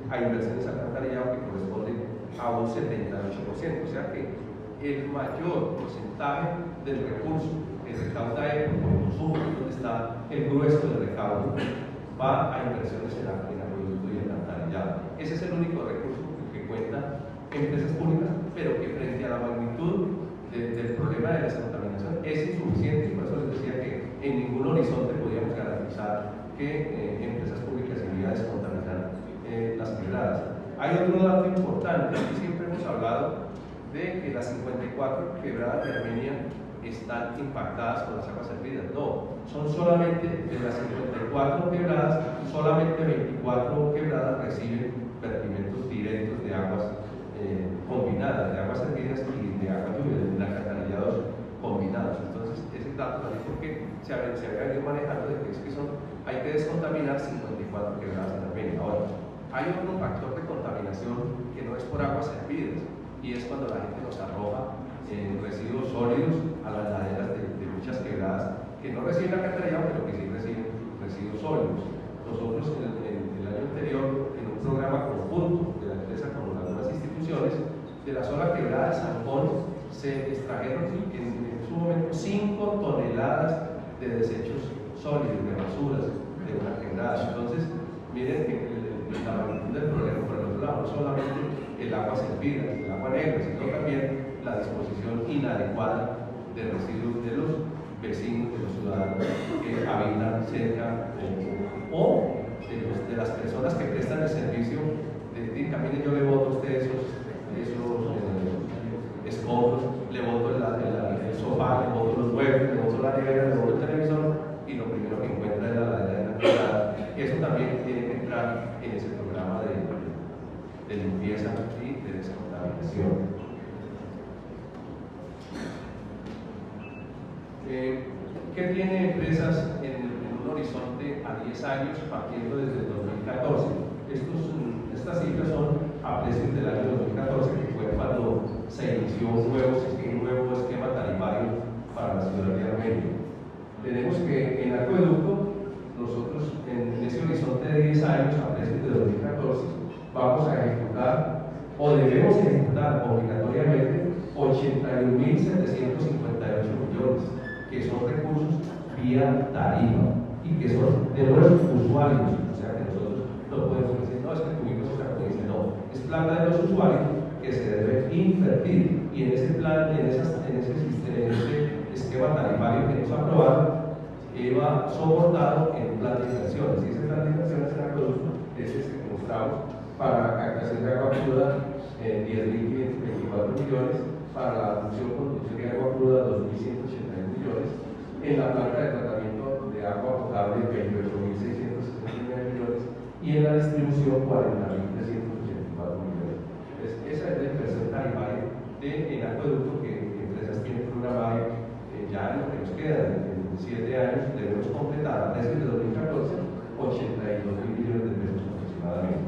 a inversiones alcantarillado que corresponde a un setenta y ocho por ciento, o sea que el mayor porcentaje del recurso que recauda él por consumo, donde está el grueso del recaudo, va a inversiones en acueducto y en alcantarillado. Ese es el único recurso que cuenta empresas públicas, pero que frente a la magnitud de, del problema de la descontaminación es insuficiente, y por eso les decía que en ningún horizonte podíamos garantizar que eh, empresas públicas irían a descontaminar eh, las quebradas. Hay otro dato importante, que siempre hemos hablado de que las cincuenta y cuatro quebradas de Armenia están impactadas por las aguas servidas. No, son solamente de las cincuenta y cuatro quebradas, solamente veinticuatro quebradas reciben vertimientos directos de aguas eh, combinadas, de aguas servidas y de aguas lluvias, de alcantarillados combinados. Entonces, ese dato también porque se había, se había venido manejando de que es que son, hay que descontaminar cincuenta y cuatro quebradas en Armenia. Ahora, hay otro factor de contaminación que no es por aguas servidas, y es cuando la gente nos arroja eh, residuos sólidos a las laderas de, de muchas quebradas que no reciben alcantarillado, pero que sí reciben residuos sólidos. Nosotros en el, en el año anterior, en un programa conjunto de la empresa con algunas instituciones, de la sola quebrada de San Juan se extrajeron en, en su momento cinco toneladas de desechos sólidos, de basuras de una quebrada. Entonces, miren que la magnitud del problema, por el otro lado, no solamente el agua servida, el agua negra, sino también la disposición inadecuada de residuos de los vecinos, de los ciudadanos que habitan cerca o, o de, los, de las personas que prestan el servicio de, de camine. Yo le boto a usted esos, esos eh, escombros, le boto el, el, el sofá, le boto los muebles, le boto la nevera, le boto el televisor, y lo primero que encuentra es la ladera de la quebrada. Eso también tiene que entrar en ese programa de, de limpieza y de descontaminación. Eh, ¿Qué tiene empresas en, en un horizonte a diez años partiendo desde el dos mil catorce? Estos, estas cifras son a precios del año dos mil catorce, que fue cuando se inició un nuevo, un nuevo esquema tarifario para la ciudad de Armenia. Tenemos que en acueducto, nosotros en, en ese horizonte de diez años a precios de dos mil catorce vamos a ejecutar o debemos ejecutar obligatoriamente ochenta y un mil setecientos cincuenta y ocho millones, que son recursos vía tarifa y que son de los usuarios. O sea que nosotros no podemos decir, no, es que tuvimos otra cosa, no, es plata de los usuarios que se debe invertir, y en ese plan, en, esas, en, ese, en ese esquema tarifario que nos aprobaron, iba soportado en un plan de inversiones, y ese plan de inversiones en acueducto es ese que mostramos para captación de agua cruda, eh, diez mil quinientos veinticuatro millones, para la función conducción de agua cruda, dos mil ciento ochenta y uno millones, en la planta de tratamiento de agua potable, veintiocho mil seiscientos sesenta y nueve millones, y en la distribución, cuarenta mil trescientos ochenta y cuatro millones. Entonces, esa es la inversión tarifaria de, en acueducto que empresas tienen programado eh, ya en lo que nos queda, en siete años, debemos completar a precios de dos mil catorce ochenta y dos mil millones de pesos aproximadamente.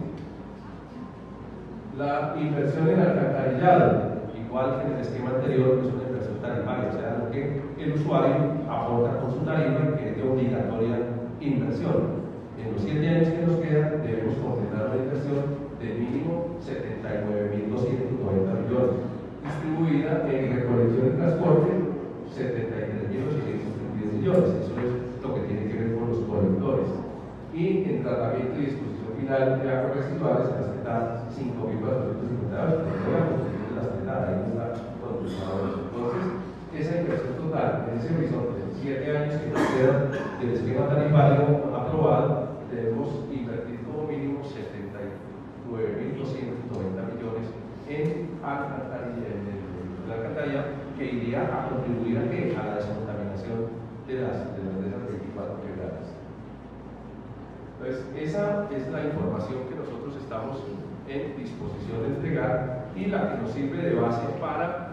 La inversión en alcantarillado, igual que en el esquema anterior, es una inversión tarifaria, o sea, lo que el usuario aporta con su tarifa, que es de obligatoria inversión. En los siete años que nos quedan, debemos completar una inversión de mínimo setenta y nueve mil doscientos noventa millones, distribuida en recolección y transporte, setenta y tres mil ochocientos diez millones. Eso es lo que tiene que ver con los colectores. Y en tratamiento y disposición final de aguas residuales, las que están cinco mil cuatrocientos cincuenta y ocho, las que están ahí está controlado. Entonces, esa inversión total en ese horizonte de siete años que nos quedan del esquema tarifario aprobado, debemos invertir como mínimo setenta y nueve mil doscientos noventa millones en alcantarilla, en la alcantarilla, que iría a contribuir a, ¿qué? A la descontaminación de las de las de esas veinticuatro quebradas. Entonces, esa es la información que nosotros estamos en disposición de entregar y la que nos sirve de base para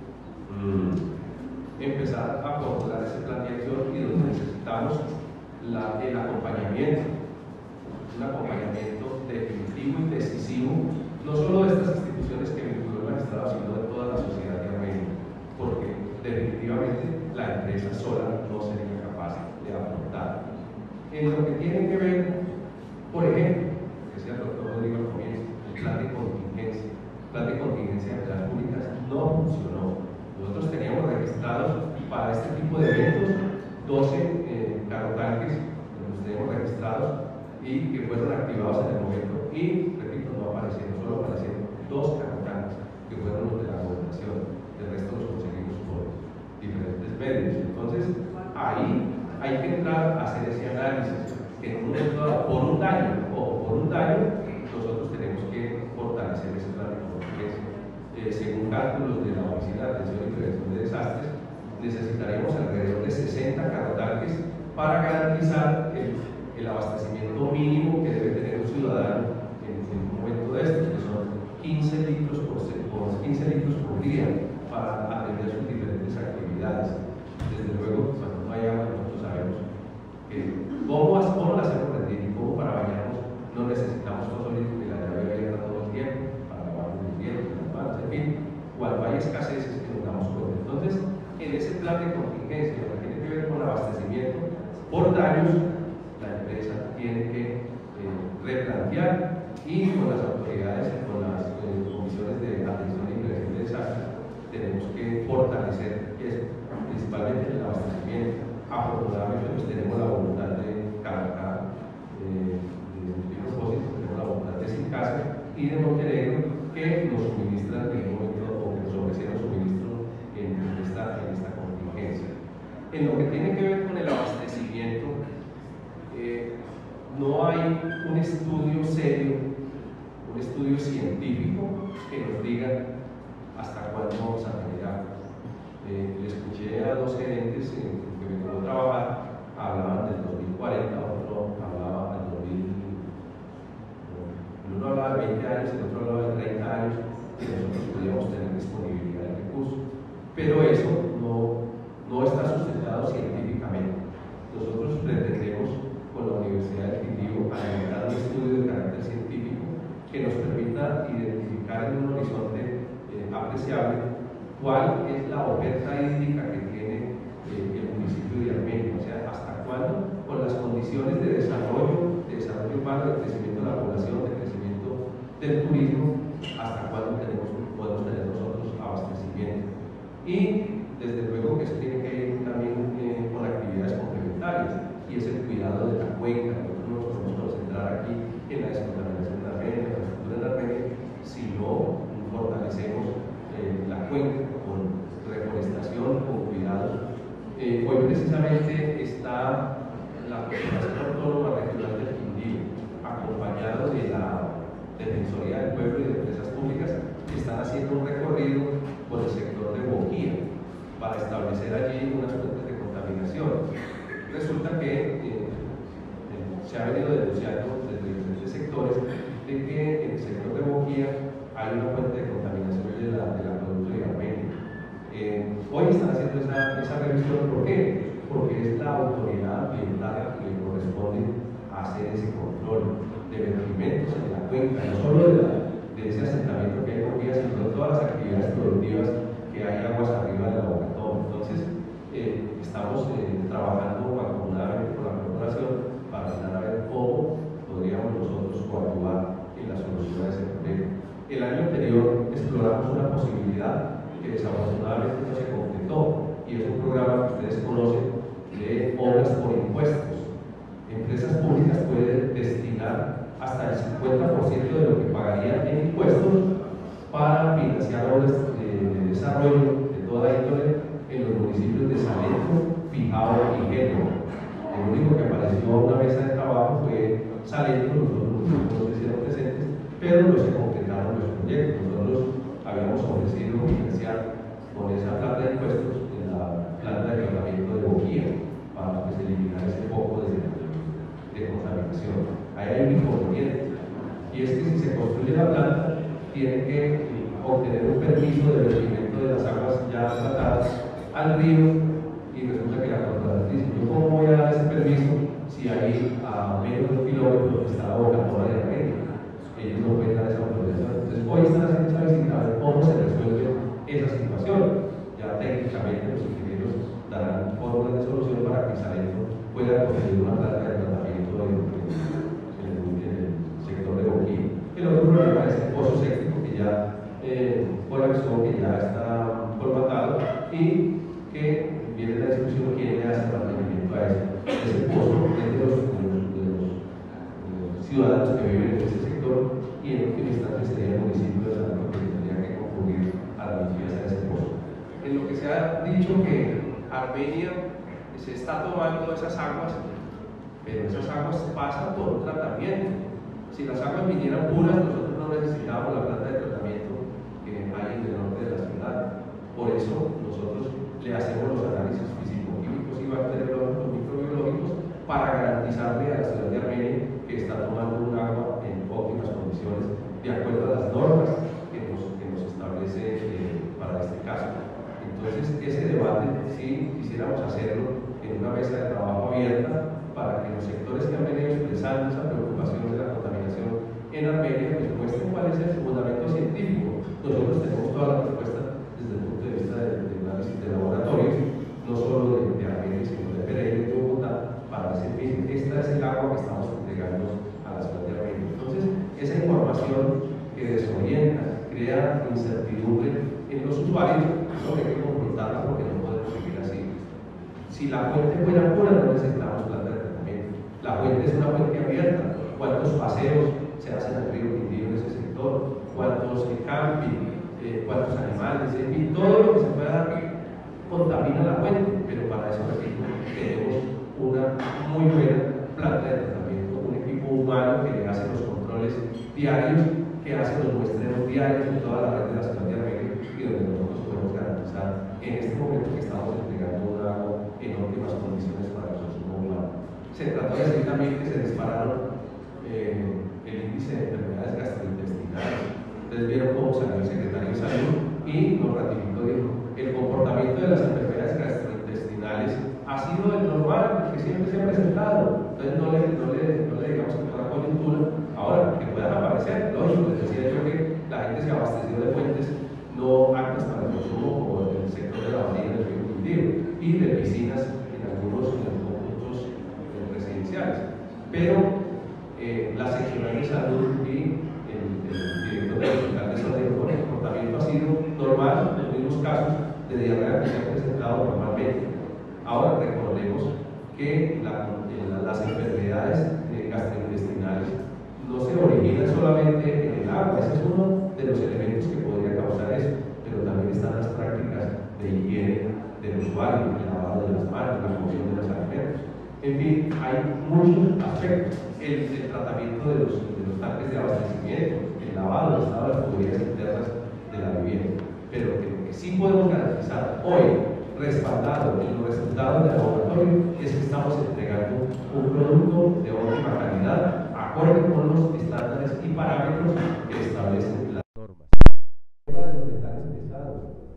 mm, empezar a formular ese plan de acción, y donde necesitamos la, el acompañamiento, un acompañamiento definitivo y decisivo, no solo de estas instituciones que vinculó el magistrado, sino de toda la sociedad de Armenia, porque definitivamente la empresa sola no sería capaz de afrontar. En lo que tiene que ver, por ejemplo, decía el doctor Rodrigo al comienzo, Agencia de Obras Públicas no funcionó. Nosotros teníamos registrados para este tipo de eventos doce eh, carrotanques, los tenemos registrados y que fueron activados en el momento. Y, repito, no aparecieron, solo aparecieron dos carrotanques que fueron los de la gobernación. El resto los conseguimos por diferentes medios. Entonces, ahí hay que entrar a hacer ese análisis. Que en un momento dado, por un daño o por un daño, nosotros tenemos que fortalecer ese plan de contingencia. Eh, según cálculos de la Oficina de Atención y Prevención de Desastres, necesitaremos alrededor de sesenta carrotanques para garantizar el, el abastecimiento mínimo que debe tener un ciudadano en, en un momento de estos, que son quince litros por, por, quince litros por día para atender sus diferentes actividades. Desde luego, cuando no hay agua, nosotros sabemos que cómo, cómo la hacemos rendir y cómo para bañarnos no necesitamos fosfolito que la llave abierta todo el tiempo, para lavarnos los dientes, las manos, en fin, cuando hay escaseces que nos damos cuenta. Entonces, en ese plan de contingencia, lo que tiene que ver con abastecimiento por daños, la empresa tiene que eh, replantear y con las autoridades, con las eh, comisiones de atención y prevención de desastres, tenemos que fortalecer eso, principalmente el abastecimiento. Afortunadamente, pues tenemos la voluntad de Caracas, eh, de propósito, tenemos la voluntad de Sincasa y de Montenegro que nos suministran en un momento o que nos ofrecieron suministro en esta, en esta contingencia. En lo que tiene que ver con el abastecimiento, eh, no hay un estudio serio, un estudio científico que nos diga hasta cuándo vamos a tener agua. Eh, le escuché a dos gerentes en, que me tocó trabajar, hablaban del dos mil cuarenta, otro hablaba del dos mil, uno hablaba de veinte años, el otro hablaba de treinta años, que nosotros podíamos tener disponibilidad de recursos. Pero eso no, no está sustentado científicamente. Nosotros pretendemos, con la Universidad del Quindío, adelantar un estudio de carácter científico que nos permita identificar en un horizonte eh, apreciable cuál es la oferta hídrica que tiene eh, el municipio de Armenia, o sea, hasta cuándo, con las condiciones de desarrollo, de desarrollo urbano, de crecimiento de la población, de crecimiento del turismo, hasta cuándo tenemos, podemos tener nosotros abastecimiento. Y desde luego que eso tiene que ir también eh, con actividades complementarias, y es el cuidado de la cuenca. Nosotros no nos podemos concentrar aquí en la descontaminación de Armenia, en la infraestructura de Armenia, si no fortalecemos eh, la cuenca con reforestación, con cuidado. Eh, hoy precisamente está la Corporación Autónoma Regional del Quindío, acompañado de la Defensoría del Pueblo y de Empresas Públicas, que están haciendo un recorrido por el sector de Boquía para establecer allí unas fuentes de contaminación. Resulta que eh, se ha venido denunciando desde diferentes sectores de que en el sector de Boquía hay una fuente de contaminación de la, de la producto de Armenia. Eh, hoy están haciendo esa, esa revisión. ¿Por qué? Porque es la autoridad ambiental que le corresponde hacer ese control de vertimientos en la cuenca, no solo de, la, de ese asentamiento que hay en Boquía, sino de todas las actividades productivas que hay aguas arriba de la Bocatón. Entonces, eh, estamos eh, trabajando mancomunadamente con la corporación para tratar a ver cómo podríamos nosotros coadyuvar en la solución de ese problema. El año anterior exploramos una posibilidad que desafortunadamente no se concretó, y es un programa que ustedes conocen de obras por impuestos. Empresas públicas pueden destinar hasta el cincuenta por ciento de lo que pagarían en impuestos para financiar obras de, de desarrollo de toda índole en los municipios de Salento, Pijao y Génova. El único que apareció a una mesa de trabajo fue Salento, los otros municipios no se hicieron presentes, pero no se concretaron los proyectos. Nosotros habíamos ofrecido financiar con esa plata de impuestos en la planta de tratamiento de Boquía para que se eliminara ese foco de, de contaminación. Ahí hay un inconveniente, y es que si se construye la planta, tiene que obtener un permiso de vertimiento de las aguas ya tratadas al río, y resulta que la corporación dice: ¿yo cómo voy a dar ese permiso si ahí a menos de un kilómetro está la Bocatón de Armenia? Ellos no pueden dar esa autorización. Entonces hoy están haciendo esa visita a ver cómo se resuelve esa situación. Ya técnicamente los ingenieros darán fórmulas de solución para que Salento pueda construir una planta de tratamiento en, en, en el sector de Boquía. El otro problema es el pozo séptico, que ya eh, por y que viene la discusión quién le hace el mantenimiento a eso. Ese pozo es de los, de los, de los, de los ciudadanos que viven en ese sector y en última instancia sería el municipio de San Luis que tendría que concurrir a la limpieza de ese pozo. En lo que se ha dicho que Armenia se está tomando esas aguas, pero esas aguas pasan por un tratamiento. Si las aguas vinieran puras, nosotros no necesitábamos la planta de tratamiento que hay en el norte de la ciudad. Por eso nosotros le hacemos los análisis físico-químicos y bacteriológicos, microbiológicos, para garantizarle a la ciudad de Armenia que está tomando un agua en óptimas condiciones, de acuerdo a las normas que nos, que nos establece eh, para este caso. Entonces, ese debate sí quisiéramos hacerlo en una mesa de trabajo abierta para que los sectores que han venido expresando esa preocupación de la contaminación en Armenia pues muestren cuál es el fundamento científico. Nosotros tenemos toda la respuesta desde el punto de vista del de análisis de laboratorios, no solo de, de Armenia, sino de Pereira y de Bogotá, para decir, miren, esta es el agua que estamos entregando a la ciudad de Armenia. Entonces, esa información que desorienta, crea incertidumbre en los usuarios, eso hay que confrontarla porque no podemos seguir así. Si la fuente fuera pura, no necesitamos planta de tratamiento. La fuente es una fuente abierta. ¿Cuántos paseos se hacen al río Quindío en ese sector? ¿Cuántos eh, camping? Eh, ¿Cuántos animales? En fin, todo lo que se pueda contamina la fuente, pero para eso, repito, tenemos una muy buena planta de tratamiento, un equipo humano que le hace los controles diarios, que hace los muestreos diarios en toda la red de la ciudad de Armenia y donde nosotros podemos garantizar en este momento que estamos entregando un agua en óptimas condiciones para el consumo humano. Se trató de decir también que se dispararon eh, el índice de enfermedades gastrointestinales. Ustedes vieron cómo salió el secretario de Salud y nos ratificó, dijo, el comportamiento de las enfermedades gastrointestinales ha sido el normal, el que siempre se ha presentado. Entonces no le, no le, no le digamos que toda coyuntura. Ahora, que puedan aparecer, lógico, les decía yo que la gente se abasteció de fuentes no aptas para el consumo, como el sector de la bahía del río Quindío, y de piscinas en algunos conjuntos eh, residenciales. Pero eh, la seccional de salud y el, el director del hospital de salud dijo, bueno, el comportamiento ha sido normal en los mismos casos de diarrea que se han presentado normalmente. Ahora recordemos que la, la, las enfermedades eh, gastrointestinales no se originan solamente en el agua, ese es uno de los elementos que podría causar eso, pero también están las prácticas de higiene del usuario, el lavado de las manos, la cocción de los alimentos. En fin, hay muchos aspectos. El, el tratamiento de los, de los tanques de abastecimiento, el lavado, el estado de las tuberías internas de la vivienda. Pero que lo que sí podemos garantizar hoy, respaldado en los resultados del laboratorio, es que estamos entregando un producto de óptima calidad, acorde con los estándares y parámetros que establecen las normas. El tema de los metales pesados,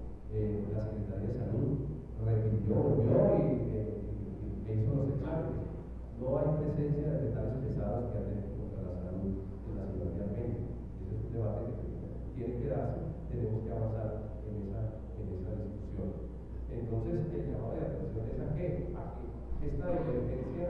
eh, la Secretaría de Salud repitió, volvió y eh, me hizo los exámenes. No hay presencia de metales pesados que atenten contra la salud en la ciudad de Armenia. Ese es un debate que tiene que darse, tenemos que avanzar en esa, en esa discusión. Entonces, el llamado de atención es a que, a que esta emergencia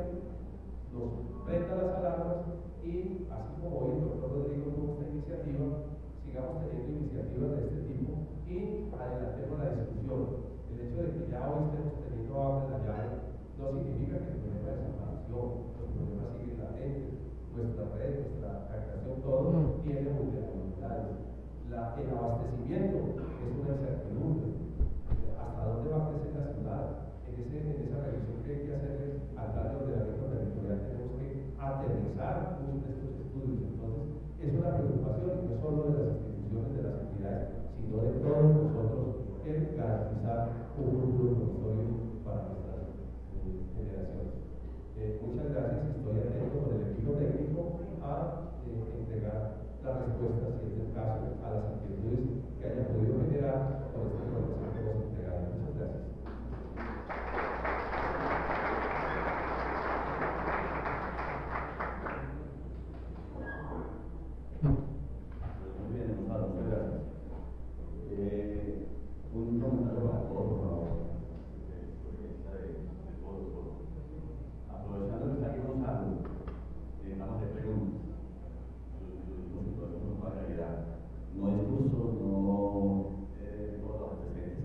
nos prenda las alarmas y, así como hoy el doctor Rodrigo tuvo esta iniciativa, sigamos teniendo iniciativas de este tipo y adelantemos la discusión. El hecho de que ya hoy estemos teniendo agua en la llave no significa que el problema desapareció, los problemas siguen latentes, nuestra red, nuestra captación, todo tiene vulnerabilidades. La, el abastecimiento es una incertidumbre. ¿Hasta dónde va a crecer la ciudad? En, ese, en esa revisión que hay que hacerle al plan de ordenamiento territorial tenemos que aterrizar muchos de estos estudios. Entonces, es una preocupación y no solo de las instituciones, de las entidades, sino de todos nosotros el garantizar un futuro promisorio para nuestras eh, generaciones. Eh, muchas gracias, estoy atento con el equipo técnico a eh, entregar las respuestas, si es el caso, a las inquietudes que haya podido generar con esta información que hemos entregado. Muchas gracias. Muy bien, Gonzalo, muchas gracias. Eh, un comentario para todos, por favor. Experiencia de, de todos, todos. Aprovechando que está aquí Gonzalo, eh, vamos a hacer preguntas. No es justo, no eh, todos los antecedentes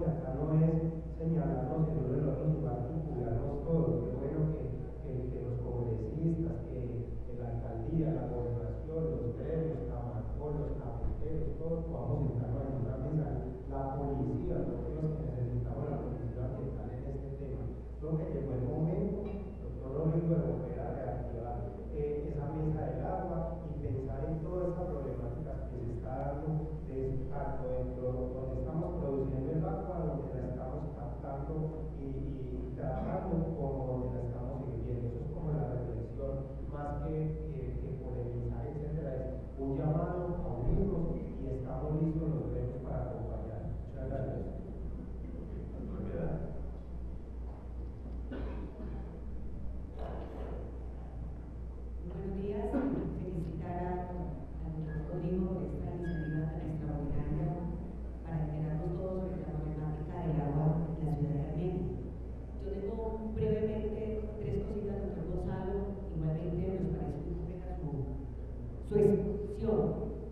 acá no es señalarnos el uno del otro, sino articularnos todos. Qué bueno que, que, que los congresistas, que, que la alcaldía, la gobernación, los gremios, Camacol, los cafeteros, todos podamos sentarnos en una mesa, la policía, todos los que necesitamos la policía ambiental en este tema. Creo que llegó el momento, doctor Rodrigo, de volver a reactivar eh, esa mesa del agua y pensar en toda esa problemática que se está dando de tanto dentro donde estamos produciendo el agua, donde la estamos captando y, y, y tratando, como donde la estamos sirviendo. Eso es como la reflexión, más que, que, que polemizar, etcétera, es un llamado a unirnos y estamos listos los gremios para acompañar. Muchas gracias. Buenos días, felicitar al doctor Rodrigo por esta iniciativa tan extraordinaria para enterarnos todos sobre la problemática del agua en la ciudad de Armenia. Yo tengo brevemente tres cositas, doctor Gonzalo, igualmente nos parece muy buena su, su exposición.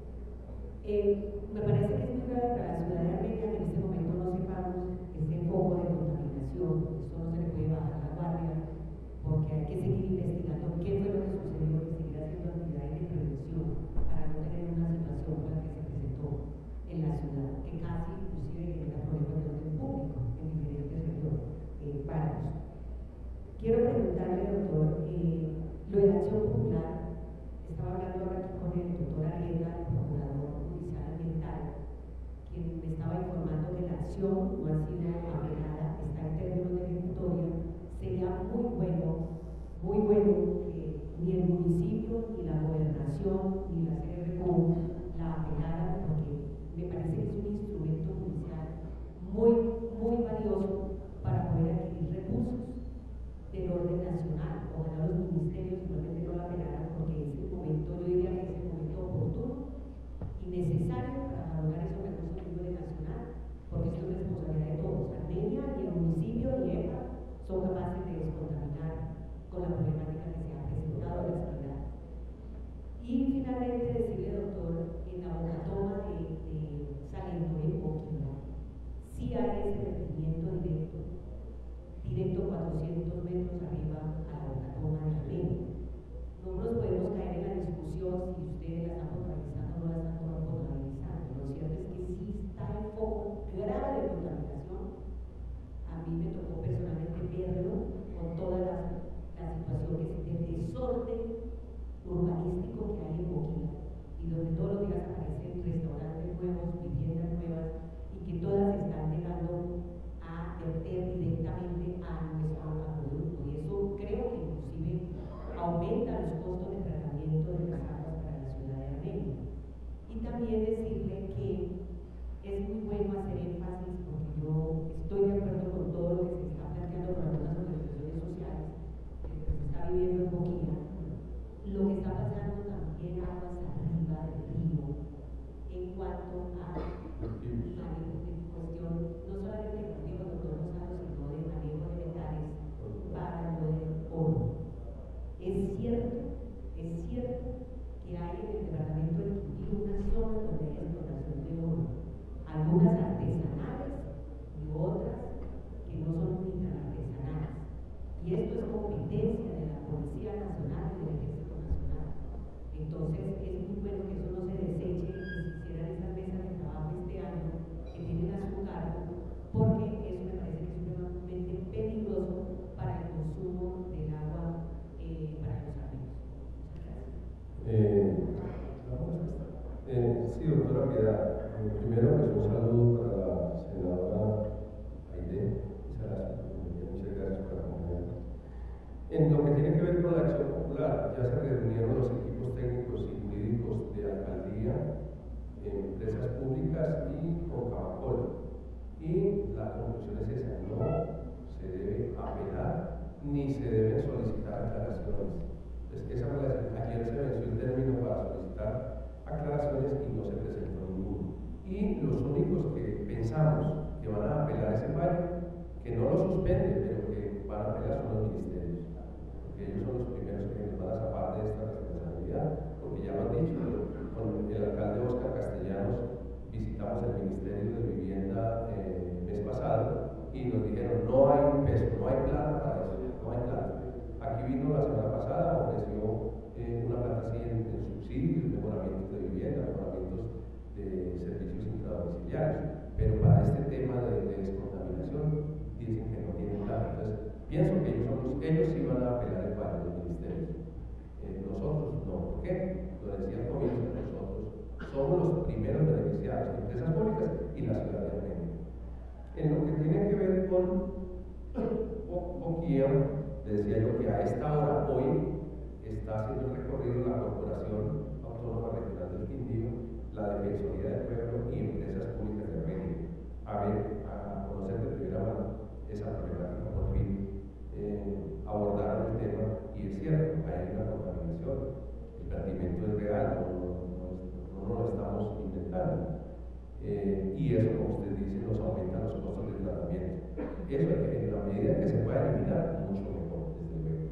Eh, me parece que es muy grave para la ciudad de Armenia que en este momento no sepamos este foco de contaminación. Esto no se le puede bajar la guardia, porque hay que seguir investigando qué fue lo que sucedió y seguir haciendo actividades de prevención para no tener una situación como la que se presentó en la ciudad, que casi inclusive genera problemas de orden público en diferentes sectores, eh, varios. Quiero preguntarle, doctor, eh, lo de la acción popular, estaba hablando ahora aquí con el doctor Arrieta, el procurador judicial ambiental, quien me estaba informando que la acción no ha sido apelada, está en términos de ejecutoria. Sería muy bueno, muy bueno que ni el municipio, ni la gobernación, ni la C R O la apelaran, porque me parece que es un instrumento judicial muy, muy valioso para poder adquirir recursos del orden nacional. Ojalá los ministerios igualmente no la apelaran, porque es el momento, yo diría que es el momento oportuno y necesario para valorar esos recursos del orden nacional, porque esto es responsabilidad de todos. Armenia, ni el municipio, ni E P A son capaces de descontaminar con la problemática que se ha presentado en la ciudad. Y finalmente decirle, doctor, en la bocatoma de, de Salento, en Boquilla, sí hay ese vertimiento directo, directo cuatrocientos metros arriba a la bocatoma de Armenia. No nos podemos caer en la discusión si ustedes la están potabilizando o no la están potabilizando. Lo cierto es que sí está el foco grave de contaminación. A mí me tocó personalmente verlo con toda la, la situación que es de desorden urbanístico que hay en Boquilla y donde todos los días aparecen restaurantes nuevos, viviendas nuevas y que todas están llegando a verter directamente a nuestro acueducto, y eso creo que inclusive aumenta los costos de tratamiento de las aguas para la ciudad de Armenia. Y también decirle que es muy bueno hacer énfasis, porque yo estoy de acuerdo con todo lo que se está planteando por algunas organizaciones sociales, que se está viviendo en Boquilla, lo que está pasando también aguas arriba del río, en cuanto a, a cuestión, no solamente de cultivo, doctor Gonzalo, sino de manejo de metales para lo del oro. Es cierto, es cierto que hay en el departamento del Quindío una zona donde hay explotación de oro, algunas artesanales y otras que no son ni tan artesanales. Y esto es competencia de la Policía Nacional y del Ejército Nacional. Entonces es muy bueno que eso no se deseche y se hicieran esas mesas de trabajo este año que tienen a su cargo, porque eso me parece que es supremamente peligroso para el consumo del agua eh, para los amigos. Muchas gracias. Eh, eh, sí, doctora Piedad. Eh, primero, pues un saludo para la senadora Aide. Muchas gracias, muchas gracias por acompañarnos. En lo que tiene que ver con la acción popular, ya se reunieron los equipos técnicos y jurídicos de alcaldía, empresas públicas y con Camacol. Y la conclusión es esa: no se debe apelar ni se deben solicitar aclaraciones. Entonces, esa fue la, ayer se venció el término para solicitar aclaraciones y no se presentó ninguno. Y los únicos que pensamos que van a apelar ese fallo, que no lo suspenden, pero que van a apelar son los ministerios, porque ellos son los primeros que nos van a zafar de esta responsabilidad, porque ya lo han dicho, con el alcalde Óscar Castellanos visitamos el Ministerio de Vivienda eh, mes pasado. pasado y nos dijeron no hay un peso, no hay plata para eso, no hay plata. Aquí vino la semana pasada, ofreció eh, una plata así en, en subsidios, mejoramientos de vivienda, mejoramientos de servicios intradomiciliarios, pero para este tema de, de descontaminación dicen que no tienen plata. Entonces, pienso que ellos, son los, ellos sí van a apelar el fallo de los ministerios. Eh, nosotros no. ¿Por qué? Lo decía al comienzo, nosotros somos los primeros beneficiados, empresas públicas y la ciudad de Armenia. En lo que tiene que ver con Boquía, decía yo que a esta hora, hoy, está haciendo el recorrido la Corporación Autónoma Regional del Quindío, la Defensoría del Pueblo y empresas públicas de Armenia, a ver, a conocer de primera mano esa problemática. Por fin eh, abordaron el tema y es cierto, hay una contaminación, el perdimiento es real, no, no, no, no, no lo estamos inventando. Eh, y eso, como usted dice, nos aumenta los costos de tratamiento. Eso, en la medida que se pueda eliminar, mucho mejor, desde luego.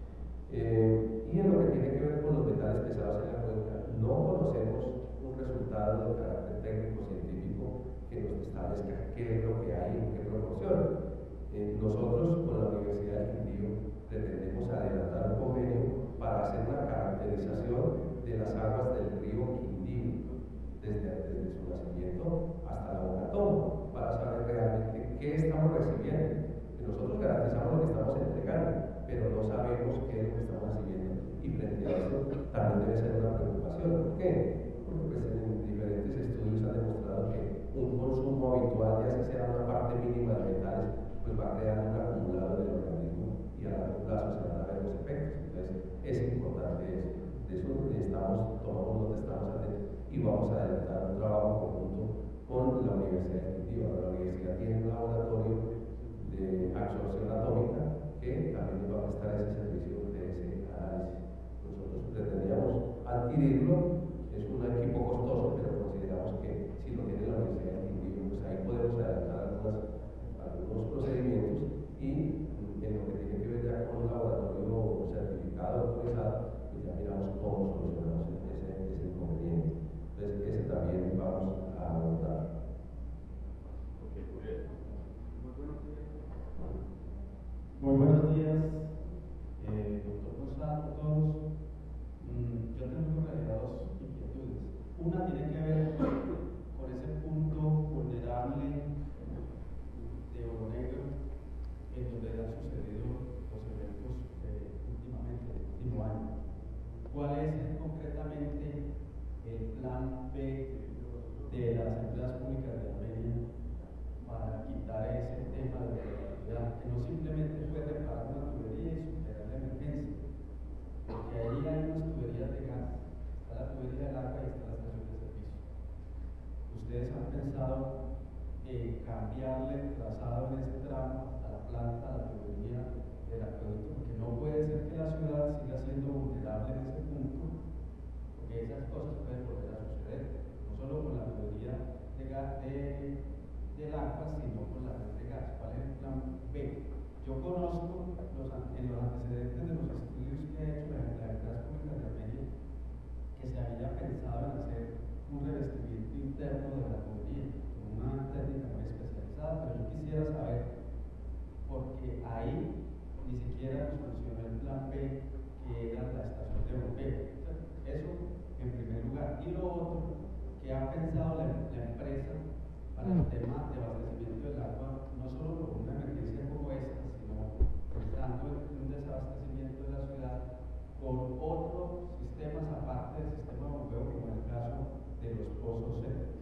Eh, y en lo que tiene que ver con los metales pesados en la cuenca, no conocemos un resultado de carácter técnico-científico que nos establezca qué es lo que hay en qué proporción. Eh, nosotros, con la Universidad del Quindío, pretendemos adelantar un convenio para hacer una caracterización de las aguas del río Quindío, desde, desde su nacimiento hasta la boca Tomo, para saber realmente qué estamos recibiendo. Nosotros garantizamos lo que estamos entregando, pero no sabemos qué es lo que estamos recibiendo, y frente a eso también debe ser una preocupación. ¿Por qué? Porque pues, en diferentes estudios han demostrado que un consumo habitual, ya si sea una parte mínima de metales, pues va creando un acumulado del organismo y a largo plazo se van a ver los efectos. Entonces es importante eso. De eso estamos, tomamos nota, estamos atentos y vamos a adelantar un trabajo conjunto con la Universidad de Quindío. La universidad tiene un laboratorio de absorción atómica que también nos va a prestar ese servicio de ese análisis. Nosotros pretendíamos adquirirlo, es un equipo costoso, pero consideramos que si lo tiene la Universidad de Quindío, pues ahí podemos adelantar algunas, algunos procedimientos y en lo que tiene que ver ya con un laboratorio certificado, autorizado, pues ya miramos cómo solucionamos ese, ese inconveniente. Entonces, ese también vamos a abordar. Muy buenos días, eh, doctor Rosado, a todos. Mm, yo tengo en realidad dos inquietudes. Una tiene que ver con ese punto vulnerable de Oro Negro, en donde han sucedido los eventos eh, últimamente, el último año. ¿Cuál es concretamente el plan B de las empresas públicas de Armenia para quitar ese tema de la realidad, que no simplemente fue reparar una tubería y superar la emergencia, porque ahí hay unas tuberías de gas, está la tubería del agua y está la estación de servicio? ¿Ustedes han pensado en cambiarle el trazado en ese tramo hasta la planta, la tubería del acueducto? Porque no puede ser que la ciudad siga siendo vulnerable en ese punto, porque esas cosas pueden volver a suceder, no solo con la tubería de gas de del agua, sino con la red de gas. ¿Cuál es el plan B? Yo conozco los, en los antecedentes de los estudios que ha hecho la Empresas Públicas de Armenia que se había pensado en hacer un revestimiento interno de la tubería con una técnica muy especializada, pero yo quisiera saber, porque ahí ni siquiera nos funcionó el plan B, que era la estación de bombeo. Eso en primer lugar. Y lo otro, que ha pensado la, la empresa para el tema de abastecimiento del agua, no solo por una emergencia como esta, sino pensando en un desabastecimiento de la ciudad con otros sistemas aparte del sistema de bombeo, como en el caso de los pozos sépticos.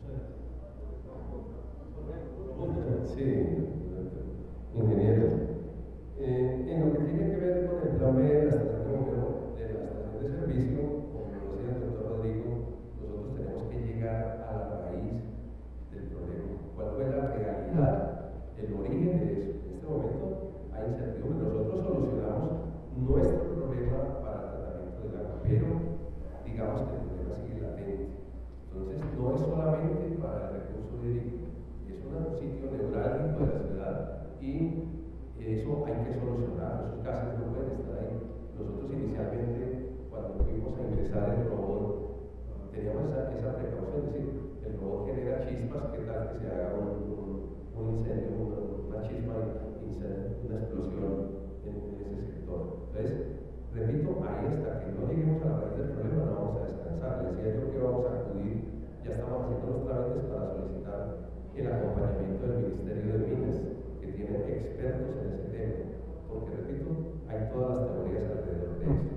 Muchas gracias. Sí, ingeniero. Eh, en lo que tiene que ver con el plan B de la estación de bombeo, de la estación de servicio, como lo decía el doctor Rodrigo, nosotros tenemos que llegar a la raíz del problema. ¿Cuál fue la realidad, el origen de eso? En este momento hay incertidumbre. Nosotros solucionamos nuestro problema para el tratamiento del agua, pero digamos que el problema sigue latente. Entonces, no es solamente para el recurso hídrico, es un sitio neurálgico de la ciudad y eso hay que solucionar. Esos gases no pueden estar ahí. Nosotros inicialmente, cuando fuimos a ingresar el robot, teníamos esa, esa precaución, es decir, el robot genera chispas, que tal que se haga un, un, un incendio, una, una chispa, incendio, una explosión en, en ese sector. Entonces, repito, ahí hasta que no lleguemos a la raíz del problema no vamos a descansar. Les decía yo que vamos a acudir, ya estamos haciendo los trámites para solicitar el acompañamiento del Ministerio de Minas, que tienen expertos en ese tema, porque repito, hay todas las teorías alrededor de eso.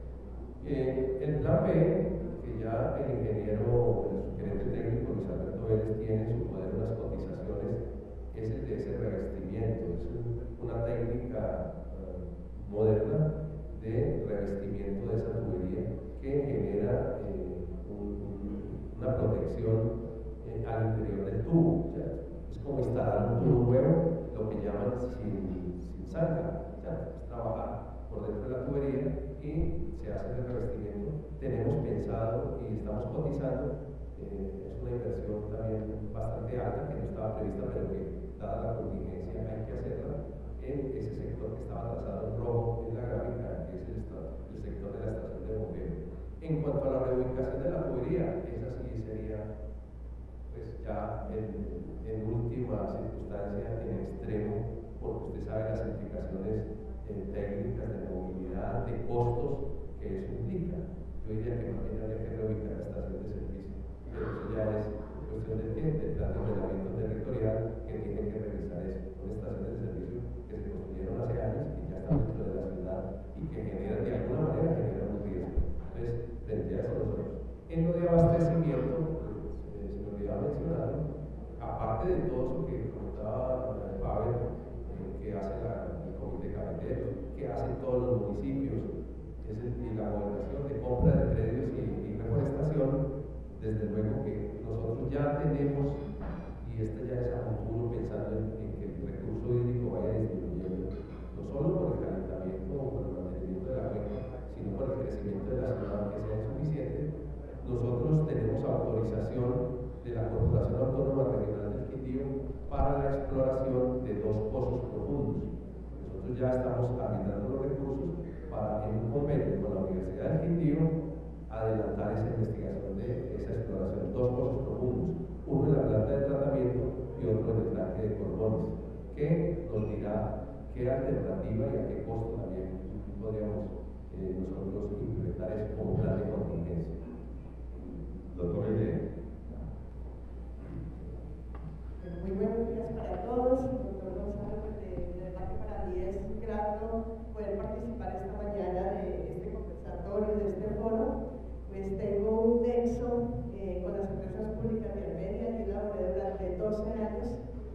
Eh, el plan B, que ya el ingeniero, el gerente técnico Luis Alberto Vélez tiene en su poder unas cotizaciones, es el de ese revestimiento, es un, una técnica uh, moderna de revestimiento de esa tubería que genera eh, un, un, una protección eh, al interior del tubo. O sea, es como instalar un tubo nuevo, lo que llaman sin, sin zanja, o sea, es trabajar por dentro de la tubería y se hace el revestimiento. Tenemos pensado y estamos cotizando, eh, es una inversión también bastante alta que no estaba prevista, pero que dada la contingencia hay que hacerla en ese sector que estaba trazado en rojo en la gráfica, que es el, el sector de la estación de bombeo. En cuanto a la reubicación de la tubería, esa sí sería pues ya en, en última circunstancia en extremo, porque usted sabe las implicaciones eh, técnicas de movilidad, de costos que eso implica. Yo diría que más bien habría que reubicar la estación de servicio, pero eso ya es cuestión del del plan de ordenamiento territorial que tiene que revisar eso. Son estaciones de servicio que se construyeron hace años y ya están dentro de la ciudad y que generan, de alguna manera, generan un riesgo. Entonces, tendría eso nosotros. En lo de abastecimiento, pues, eh, se me olvidaba mencionar, aparte de todo eso que comentaba el Pavel, eh, que hace la, el comité cafetero, que hacen todos los municipios, es el, y la gobernación de compra de predios y, y reforestación, desde luego que nosotros ya tenemos, y este ya es a futuro pensando en, en que el recurso hídrico vaya disminuyendo, no solo por el calentamiento o por el mantenimiento de la cuenca, sino por el crecimiento de la ciudad que sea insuficiente. Nosotros tenemos autorización de la Corporación Autónoma Regional del Quindío para la exploración de dos pozos profundos. Nosotros ya estamos arbitrando los recursos para, en un convenio con la Universidad del Quindío, adelantar esa investigación de esa exploración. Dos pozos profundos, uno en la planta de tratamiento y otro en el tanque de Corbones, que nos dirá qué alternativa y a qué costo también podríamos eh, nosotros implementar eso como plan de contingencia. Doctor Ide. Muy buenos días para todos. Doctor Gonzalo, de verdad que para mí es grato poder participar esta mañana de este conversatorio, de este foro. Pues tengo un nexo eh, con las empresas públicas de Armenia. Yo laboré durante doce años,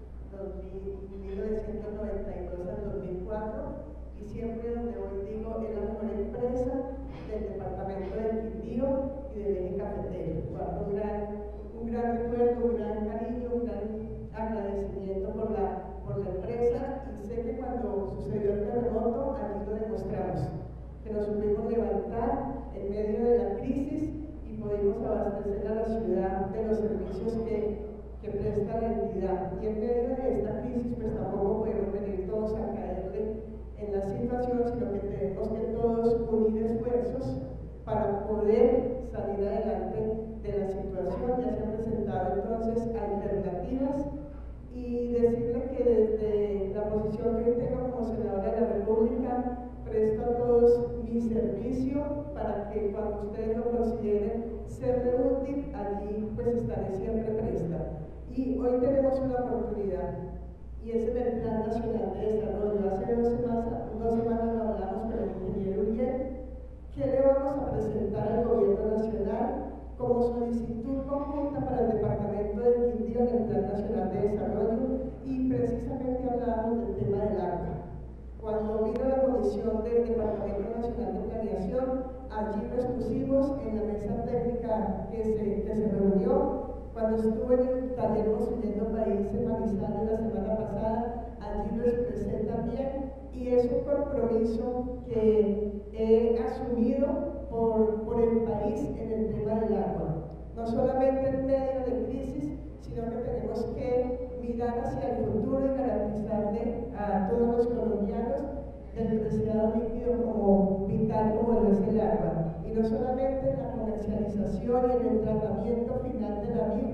mil novecientos noventa y dos al dos mil cuatro, y siempre donde hoy digo es la mejor empresa del departamento del Quindío y del eje cafetero. Guardo un gran, un gran recuerdo, un gran cariño, un gran agradecimiento por la, por la empresa, y sé que cuando sucedió el terremoto allí lo demostramos, que nos supimos levantar en medio de la crisis y pudimos abastecer a la ciudad de los servicios que, que presta la entidad. Y en medio de esta crisis pues tampoco podemos venir todos a caerle en la situación, sino que tenemos que todos unir esfuerzos para poder salir adelante de la situación. Ya se han presentado entonces alternativas, y decirle que desde la posición que tengo como senadora de la República presto a todos mi servicio para que cuando ustedes lo consideren serle útil, allí pues estaré siempre presta. Y hoy tenemos una oportunidad, y es en el Plan Nacional de Desarrollo. Hace dos semanas, dos semanas lo hablamos con el ingeniero Uriel. ¿Qué le vamos a presentar al Gobierno Nacional como solicitud conjunta para el Departamento del Quindío en el Plan Nacional de Desarrollo? Y precisamente hablábamos del tema del agua. Cuando vino la comisión del Departamento Nacional de Planeación, allí lo expusimos en la mesa técnica que se, que se reunió. Cuando estuve en el taller Construyendo País en Manizales la semana pasada, allí lo expresé también, y es un compromiso que he asumido por, por el país en el tema del agua. No solamente en medio de crisis, sino que tenemos que mirar hacia el futuro y garantizarle a todos los colombianos el preciado líquido como vital como lo es el agua. Y no solamente en la comercialización y en el tratamiento final de la misma,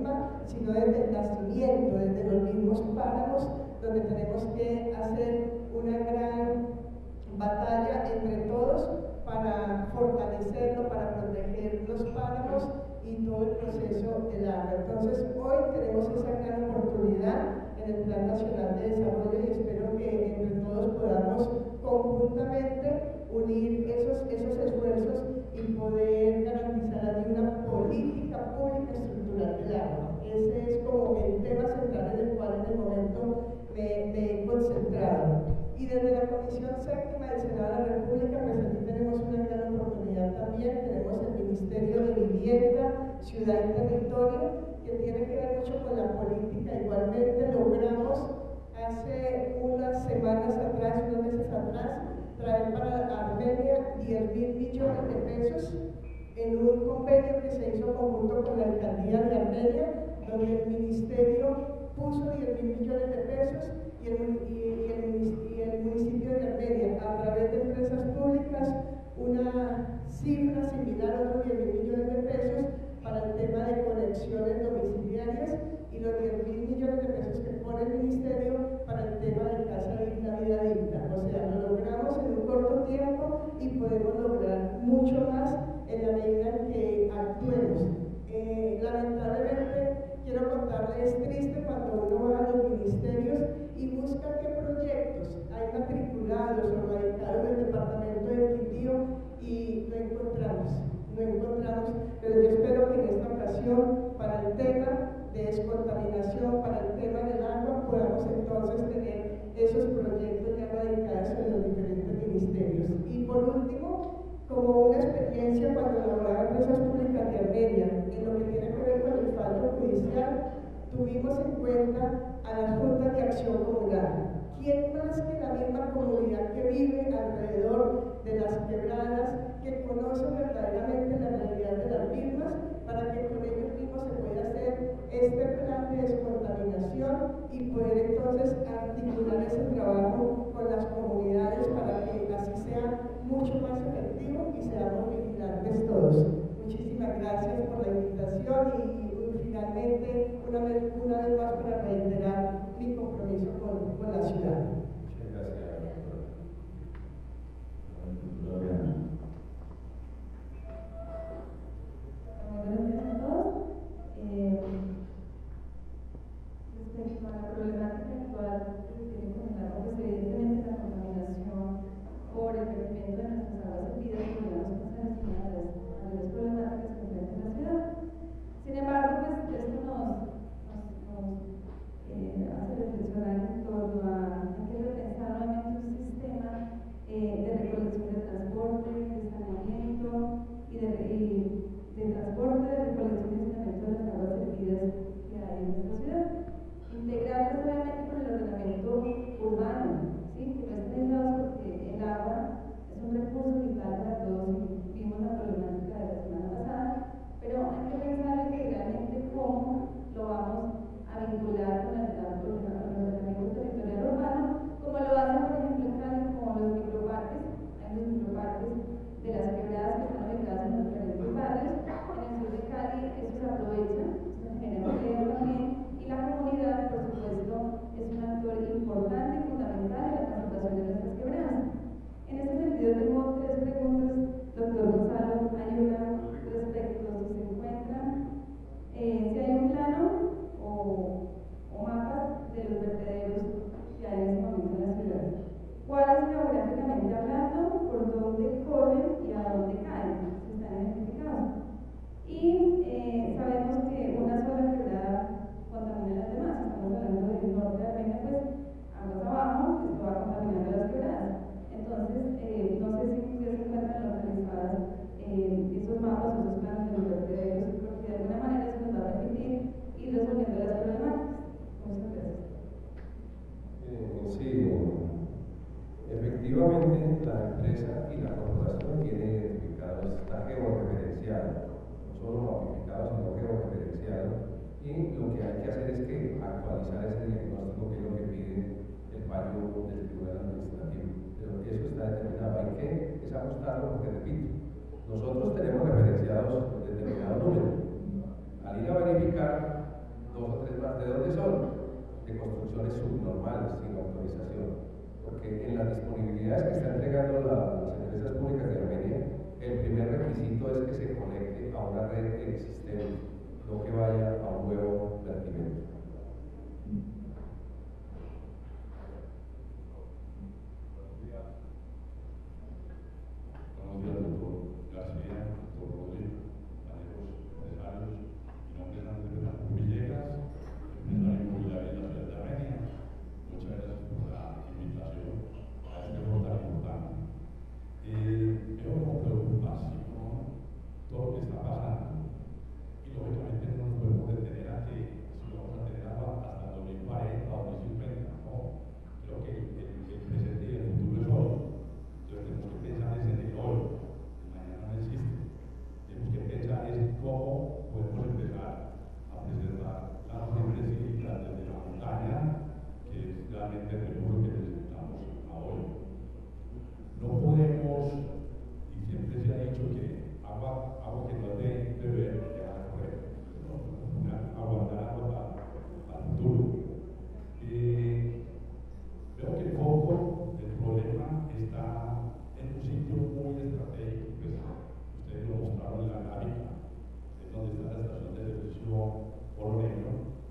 sino desde el nacimiento, desde los mismos páramos, donde tenemos que hacer una gran batalla entre todos para fortalecerlo, para proteger los páramos y todo el proceso del agua. Entonces, hoy tenemos esa gran oportunidad en el Plan Nacional de Desarrollo y espero que entre todos podamos conjuntamente unir esos, esos esfuerzos y poder garantizar allí una política pública estructural del agua. Ese es como el tema central en el cual en el momento me, me he concentrado. Y desde la Comisión Séptima del Senado de la República, pues aquí tenemos una gran oportunidad también. Tenemos el Ministerio de Vivienda, Ciudad y Territorio, que tiene que ver mucho con la política. Igualmente logramos hace unas semanas atrás, unos meses atrás, traer para Armenia diez mil millones de pesos en un convenio que se hizo conjunto con la Alcaldía de Armenia, donde el Ministerio puso diez mil millones de pesos y el, y, y, el, y el municipio de Armenia, a través de empresas públicas, una cifra similar a otros diez mil millones de pesos para el tema de conexiones domiciliarias y los diez mil millones de pesos que pone el Ministerio para el tema de casa digna, vida digna. O sea, lo logramos en un corto tiempo y podemos lograr mucho más en la medida en que actuemos. Eh, lamentablemente, quiero contarles, es triste cuando uno va a los ministerios y busca qué proyectos hay matriculados o radicados en el departamento del Quindío y no encontramos, no encontramos, pero yo espero que en esta ocasión, para el tema de descontaminación, para el tema del agua, podamos entonces tener esos proyectos ya radicados en los diferentes ministerios. Y por último, como una experiencia cuando elaboraba empresas públicas de Armenia, en lo que tiene que ver con el fallo judicial, tuvimos en cuenta a las juntas de acción comunal. ¿Quién más que la misma comunidad que vive alrededor de las quebradas, que conoce verdaderamente la realidad de las mismas, para que con ellos mismos se pueda hacer este plan de descontaminación y poder entonces articular ese trabajo con las comunidades para que así sea mucho más efectivo y seamos vigilantes todos? Muchísimas gracias por la invitación y finalmente, una vez, una vez más para reiterar mi compromiso con, con la ciudad. Muchas gracias, doctora. Buenos días a todos. Eh, respecto a la problemática actual que tiene con el agua, pues evidentemente la contaminación por el vertimiento de nuestras aguas servidas podríamos pasar a una de las mayores problemáticas que enfrenta la ciudad. Sin embargo, pues esto nos, nos, nos eh, hace reflexionar en torno a hay que repensar nuevamente un sistema eh, de recolección de transporte, de saneamiento y de, y de transporte, de recolección y saneamiento de las aguas servidas que hay en nuestra ciudad. Integrarlas obviamente con el ordenamiento urbano, ¿sí? Que no estén aislados porque el agua es un recurso vital para todos y vimos la problemática de la semana pasada, pero hay que pensar integralmente cómo lo vamos a vincular con el, con el ordenamiento territorial urbano, como lo hacen por ejemplo en Cali con los microparques. Hay los microparques de las quebradas que están ubicadas en los diferentes barrios. En el sur de Cali eso se aprovecha, se genera empleo también, y la comunidad, por supuesto, es un actor importante y fundamental en la conservación de nuestras quebradas. En ese sentido tengo tres preguntas, doctor Gonzalo Ayuda, respecto a si se encuentran, eh, si hay un plano o, o mapas de los vertederos que hay en este momento en la ciudad. ¿Cuáles geográficamente hablando, por dónde corren y a dónde caen? Si están identificados. Y eh, sabemos que una sola quebrada contamina las demás. Estamos hablando del norte de Armenia, pues aguas abajo, esto va contaminando las quebradas. Entonces, eh, no sé si ustedes se encuentran localizadas eh, esos mapas o esos planes de los vertederos, porque de alguna manera eso nos va a permitir ir resolviendo las problemáticas. Muchas gracias. Eh, sí, efectivamente la empresa y la corporación tienen identificados, está georreferenciado, no solo mapificado, sino georreferenciado, y lo que hay que hacer es que actualizar ese diagnóstico, que es lo que pide el fallo del Tribunal Administrativo. Pero eso está determinado, hay que es ajustarlo, porque repito, nosotros tenemos referenciados determinados números. Al ir a verificar, dos o tres más. ¿De dónde son? De construcciones subnormales, sin autorización. Porque en las disponibilidades que está entregando la, las empresas públicas de Armenia, el primer requisito es que se conecte a una red existente, no que vaya a un nuevo vertimiento. Buenos días, doctor García, doctor Rodríguez, compañeros empresarios. Mi nombre es Andrés Bernardo Villegas, empresario inmobiliario en la ciudad de Armenia. Muchas gracias por la invitación a este foro tan importante. Eh, veo con preocupación todo lo que está pasando y lógicamente no nos podemos detener a que si vamos a tener agua hasta dos mil cuarenta o dos mil cincuenta. No, creo que el, el, el presente y el futuro es hoy. Entonces tenemos que pensar es en el hoy, el mañana no existe. Tenemos que pensar es cómo podemos empezar a preservar las siembras hídricas desde la montaña, que es realmente el recurso que necesitamos ahora. No podemos, y siempre se ha dicho que agua, agua que no es de beber, dejar correr, ¿no? Aguantar agua para, para el futuro. Eh, Creo que el foco del problema está en un sitio muy estratégico, pues ustedes lo mostraron en la gráfica, es donde está la estación de servicio Oro Negro.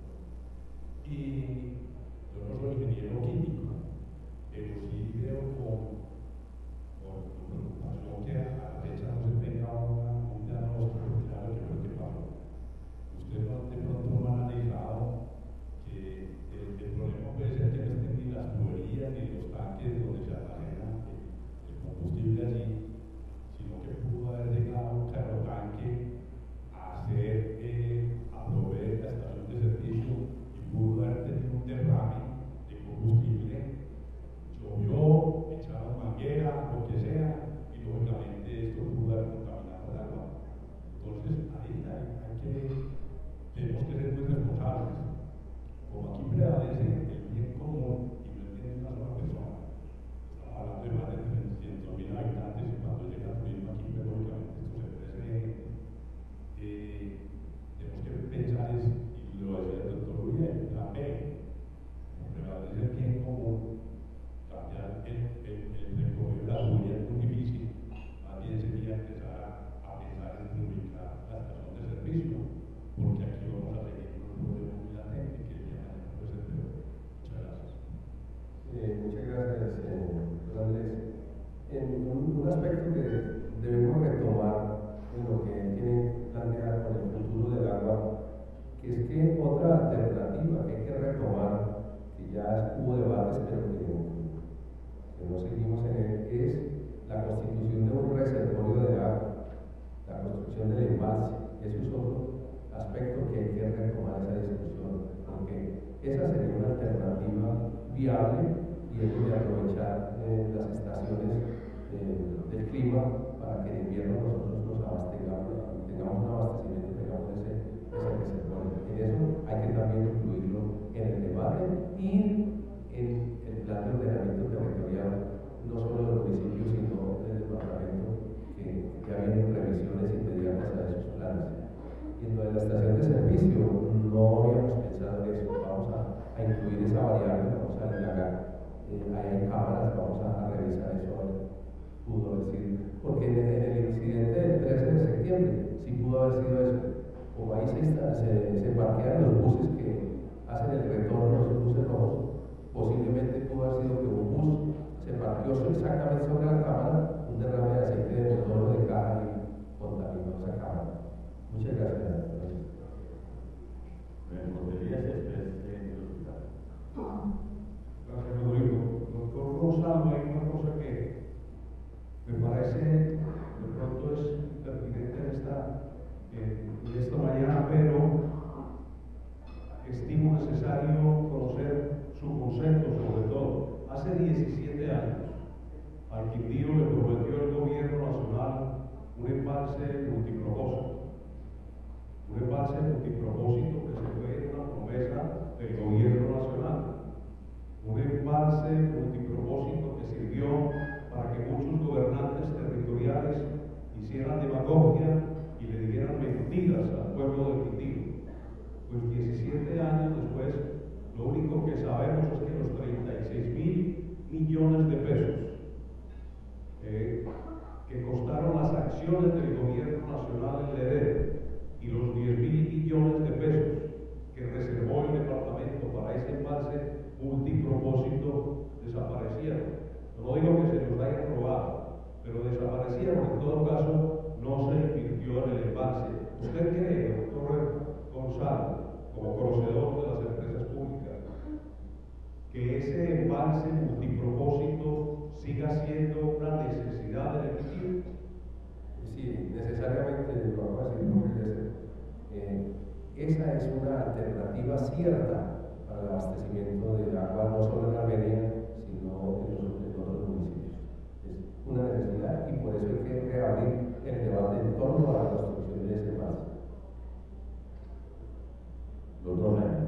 Y yo no soy ingeniero químico, pero sí veo con, con preocupación que a la fecha no se tenga una, un diagnóstico claro de qué fue lo que pasó. Ustedes no, de pronto no han analizado que el, el problema puede ser que no estén ni las tuberías ni los tanques donde se almacena el, el combustible allí, sino que pudo haber llegado un carro tanque a hacer, eh, a proveer la estación de servicio y pudo haber tenido un derrame de combustible. Llovió, echaron manguera, lo que sea, y lógicamente esto pudo haber contaminado el agua. Entonces ahí hay, hay que, tenemos que ser muy responsables. Como aquí prevalece el bien común y no entiende una sola persona, estamos hablando de más de trescientos mil habitantes y cuando llega el turismo aquí, pero lógicamente esto se crece de gente. Eh, tenemos que pensar, es, y lo decía el doctor Uriel, la P, como prevalece el bien común, cambiar el, el, el recorrido de la tubería es muy difícil, más bien sería empezar a, a pensar en ubicar la estación de servicio, porque aquí vamos a seguir con un problema muy latente que el día de mañana puede ser peor. Muchas gracias. Eh, muchas gracias, eh, Andrés. En un, un aspecto que debemos retomar en lo que tiene planteado con el futuro del agua, que es que otra alternativa que hay que retomar, que ya hubo debates, pero que, que no seguimos en él, es la constitución de un reservorio de agua, la construcción del embalse. Eso es otro aspecto que hay que retomar esa discusión, porque esa sería una alternativa viable y es de aprovechar eh, las estaciones eh, del clima para que en invierno nosotros nos abastezcamos, tengamos un abastecimiento, tengamos ese, ese reservorio. En eso hay que también incluirlo en el debate y en el plan de ordenamiento territorial, no solo del municipio, sino del departamento, que ya vienen revisiones inmediatas a esos planes. Y en lo de la estación de servicio, no habíamos pensado en eso, vamos a, a incluir esa variable, vamos a indagar, eh, ahí hay cámaras, vamos a, a revisar eso, a ver, pudo haber sido, porque en, en el incidente del trece de septiembre, sí pudo haber sido eso, como ahí se, está, se, se parquean los buses que hacen el retorno, los buses rojos, posiblemente pudo haber sido que un bus se parqueó exactamente sobre la cámara, un derrame de aceite de motor de caja y contaminó esa cámara. Muchas gracias. Bueno, podrías después en el hospital. Gracias, Rodrigo. Doctor Gonzalo, hay una cosa que me parece de pronto es pertinente en esta, en esta mañana, pero estimo necesario conocer su concepto sobre todo. Hace diecisiete años, al Quindío le prometió el gobierno nacional un embalse multipropósito. Un embalse multipropósito que se fue una promesa del gobierno nacional. Un embalse multipropósito que sirvió para que muchos gobernantes territoriales hicieran demagogia y le dieran mentiras al pueblo de Quindío. Pues diecisiete años después, lo único que sabemos es que los treinta y seis mil millones de pesos eh, que costaron las acciones del gobierno nacional en Ledesma y los diez mil millones de pesos que reservó el departamento para ese embalse multipropósito desaparecieron. No digo que se los hayan robado, pero desaparecieron. En todo caso, no se invirtió en el embalse. ¿Usted cree, doctor Gonzalo, como conocedor de las empresas públicas, que ese embalse multipropósito siga siendo una necesidad del equipo? Sí, necesariamente, lo vamos a decir porque eh, esa es una alternativa cierta para el abastecimiento de agua no solo en Armenia, sino en, los, en otros municipios. Es una necesidad y por eso hay que reabrir el debate en torno a la construcción de ese embalse. Los dos años.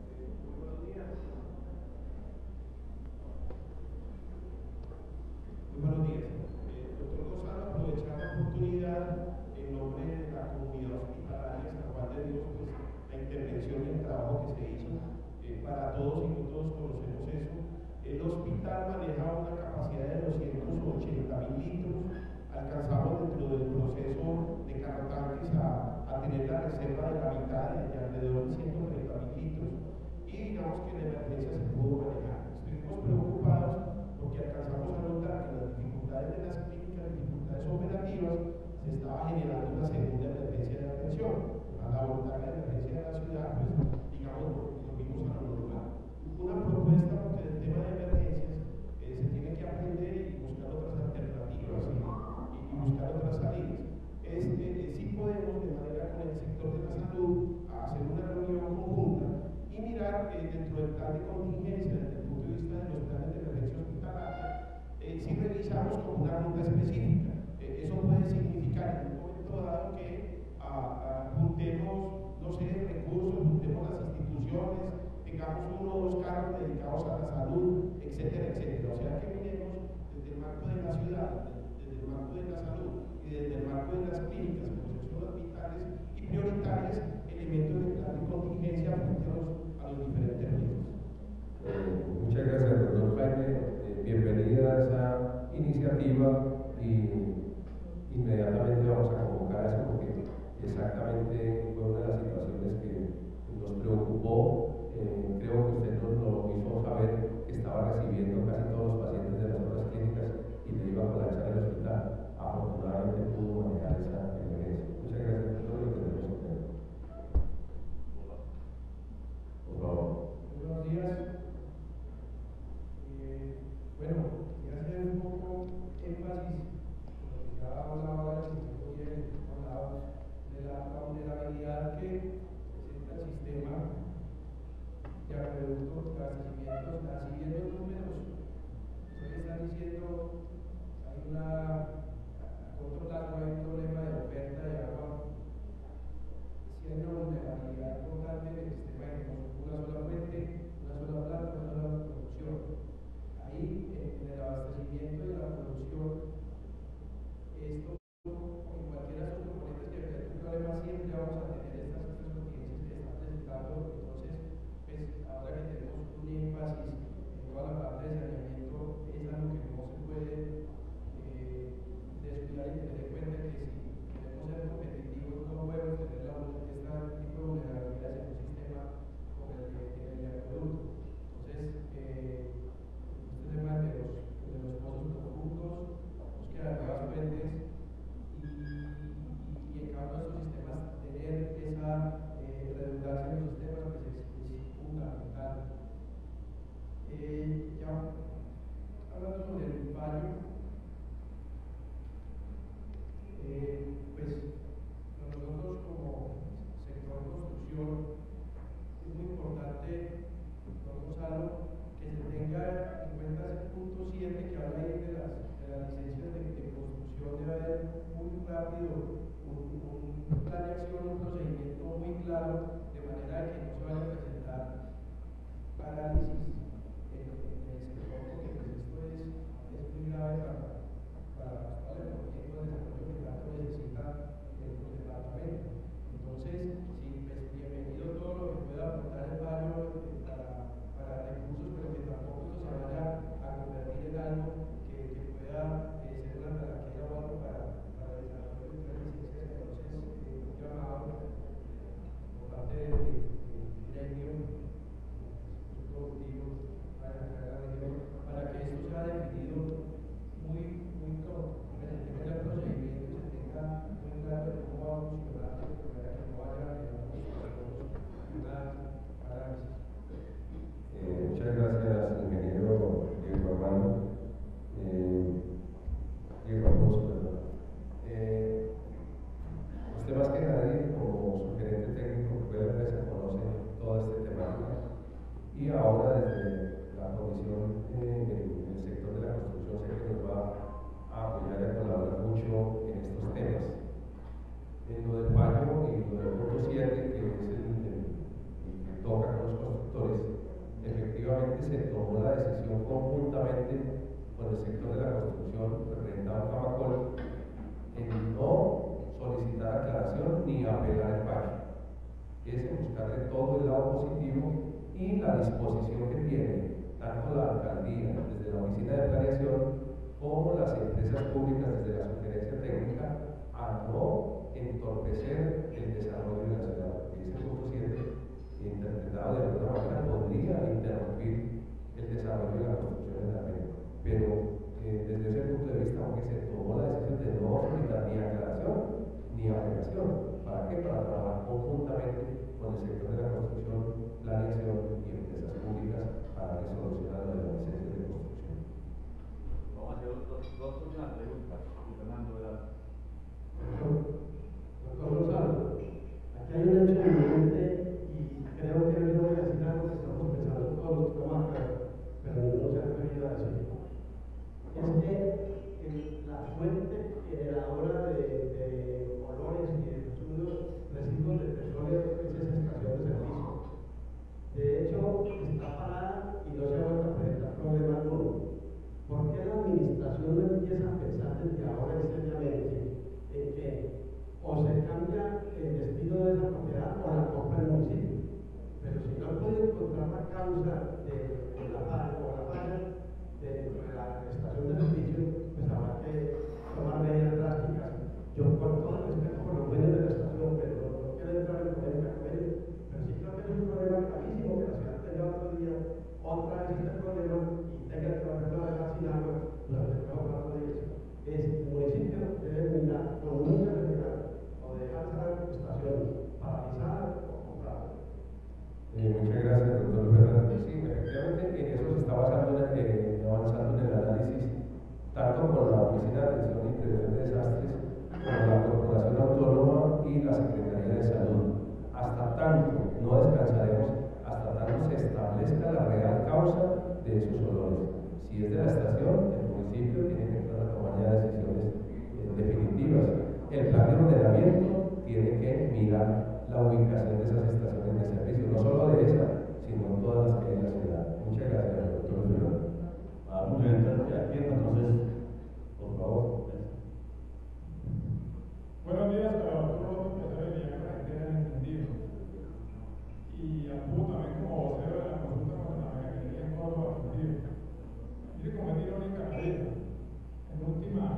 Muy buenos días. Eh, doctor Gonzalo, aprovechar la oportunidad en nombre de la comunidad hospitalaria San Juan de Dios, pues la intervención y el trabajo que se hizo eh, para todos y no todos conocemos eso. El hospital maneja una capacidad de doscientos ochenta mil litros. Alcanzamos dentro del proceso de carrotanques a, a tener la reserva de la mitad de, de alrededor de ciento treinta mil litros. Y digamos que la emergencia se pudo manejar. Estuvimos preocupados porque alcanzamos a notar que las dificultades de las clínicas, dificultades operativas, se estaba generando una segunda emergencia de atención. Al abordar la emergencia de la ciudad, pues digamos, volvimos a lo normal. Una propuesta porque el tema de emergencias eh, se tiene que aprender y buscar otras alternativas y, y, y buscar otras salidas. Es, eh, sí podemos, de manera con el sector de la salud, hacer una reunión conjunta y mirar eh, dentro del plan de contingencia, desde el punto de vista de los planes de emergencia hospitalaria, eh, si revisamos con una ruta específica. Eh, eso puede significar en un momento dado que a, a, juntemos, no sé, recursos, juntemos las instituciones, tengamos uno o dos carros dedicados a la salud, etcétera, etcétera. O sea que miremos desde el marco de la ciudad, desde el marco de la salud y desde el marco de las clínicas, porque son las vitales y prioritarias elementos del plan de contingencia frente a los, a los diferentes riesgos. Eh, muchas gracias, doctor Jaime. Eh, bienvenida a esa iniciativa y inmediatamente vamos a convocar a eso porque exactamente fue una de las situaciones que nos preocupó. Eh, creo que usted nos lo hizo saber que estaba recibiendo casi todos los pacientes de las otras clínicas y le iba a colapsar el hospital. Afortunadamente pudo manejar esa emergencia. Muchas gracias, doctor. Lo tenemos en cuenta. Por favor. Buenos días. Eh, bueno, quería hacer un poco énfasis en lo que ya hablaba el señor Miguel, hablaba de la vulnerabilidad que presenta el sistema de acueductos, de abastecimientos. Así viendo los números, ustedes están diciendo hay una, a corto plazo hay un problema de oferta de agua, si hay una vulnerabilidad total del sistema de una sola fuente, una sola planta, una sola producción. Ahí, en el abastecimiento y la producción, esto, en cualquiera de sus componentes que presente un problema, siempre vamos a tener estas, estas contingencias que están presentando. Entonces, pues, ahora que tenemos un énfasis en toda la parte de saneamiento, es algo que no se puede eh, descuidar y tener en cuenta que si queremos ser competitivos, no podemos tener la, este tipo de vulnerabilidades en un sistema como el de, el de acueducto. Entonces, eh, este tema de los, de los pozos profundos, búsqueda de nuevas fuentes y, y, y en cada uno de estos sistemas tener esa eh, redundancia en los sistemas pues es, es fundamental. Eh, ya hablando sobre el fallo, eh, pues nosotros como sector de construcción es muy importante, don Gonzalo, que se tenga en cuenta ese punto siete que habla ahí de las, de las licencias de, de construcción. Debe haber muy rápido un, un plan de acción, un procedimiento muy claro, de manera que no se vaya a presentar parálisis en, en el sector, porque pues esto es, es muy grave para, para toda la economía y todo el desarrollo que tanto necesita el, el departamento. Entonces, sí, pues bienvenido todo lo que que, que pueda eh, ser una traquea o algo para, para el desarrollo de otras licencias. Entonces, eh, un llamado por parte del gremio, los productivos, para, para que esto sea definido muy, muy pronto, que se tenga el procedimiento y se tenga muy claro de cómo va a funcionar, de manera que no vaya a generar una parálisis. Eh, muchas gracias, ingeniero Diego Armando. Eh, Diego Alfonso, perdón. Eh, usted más que nadie, como su gerente técnico de la empresa, conoce toda esta temática y ahora desde la comisión eh, en el sector de la construcción sé que nos va a apoyar y a colaborar mucho en estos temas. En lo del fallo y lo del punto siete, que es el, el, el que toca con los constructores, efectivamente se tomó la decisión conjuntamente con el sector de la construcción, representado en Camacol, en no solicitar aclaración ni apelar el fallo. Es en buscarle todo el lado positivo y la disposición que tiene tanto la alcaldía desde la oficina de planeación como las empresas públicas desde la sugerencia técnica a no entorpecer el desarrollo de la ciudad. Ese punto siete, interpretado de alguna manera, podría interrumpir el desarrollo de la construcción en la red. Pero eh, desde ese punto de vista, aunque se tomó la decisión de no solicitar ni aclaración ni apelación, ¿para qué? Para trabajar conjuntamente con el sector de la construcción, planeación y empresas públicas para que solucionen las licencias de construcción. Vamos a hacer dos, dos últimas preguntas. Fernando, ¿verdad? Doctor Gonzalo, aquí hay un hecho evidente y creo que no voy a decir algo que estamos pensando todos los que estamos acá, pero no se ha atrevido a decir. Es que el, la fuente generadora de, de olores y de residuos, residuos de petróleo es esa estación de servicio. De hecho, está parada y no se ha vuelto a presentar problema alguno. ¿Por qué la administración no empieza a pensar desde ahora seriamente en que o se cambia el destino de esa propiedad o la compra el municipio? Pero si no puede encontrar la causa de, de la falla o la falla de, de la estación de servicio, pues habrá que tomar medidas drásticas. Yo, con todo el respeto por los dueños de la estación, pero no, no quiero entrar en polémica con ellos, pero sí creo que es un problema gravísimo que la ciudad tenga otro día otra vez este problema y tenga que volverlo a dejar sin agua durante tres o cuatro días. Es, el municipio debe mirar con mucha seriedad o dejar esa estación paralizada o comprada. Eh, muchas gracias, doctor Fernández. Sí, efectivamente, en eso se está basando, eh, avanzando en el análisis, tanto con la Oficina de Atención y Prevención de Desastres, como la Corporación Autónoma y la Secretaría de Salud. Hasta tanto, no descansaremos, hasta tanto se establezca la real causa de esos olores. Si es de la estación, el municipio tiene que empezar a tomar ya decisiones eh, definitivas. El plan de ordenamiento tiene que mirar la ubicación de esas estaciones de servicio, no solo de esa, sino todas las que hay en la ciudad. Muchas gracias, doctor Fernando. Vamos a entrar aquí, entonces, por favor. Buenos días para todos los empresarios y la gente han entendido. Y actúo también como vocero de la consulta contra la ingeniería en Córdoba Argentina. Mire cómo es irónica la vida. En últimas,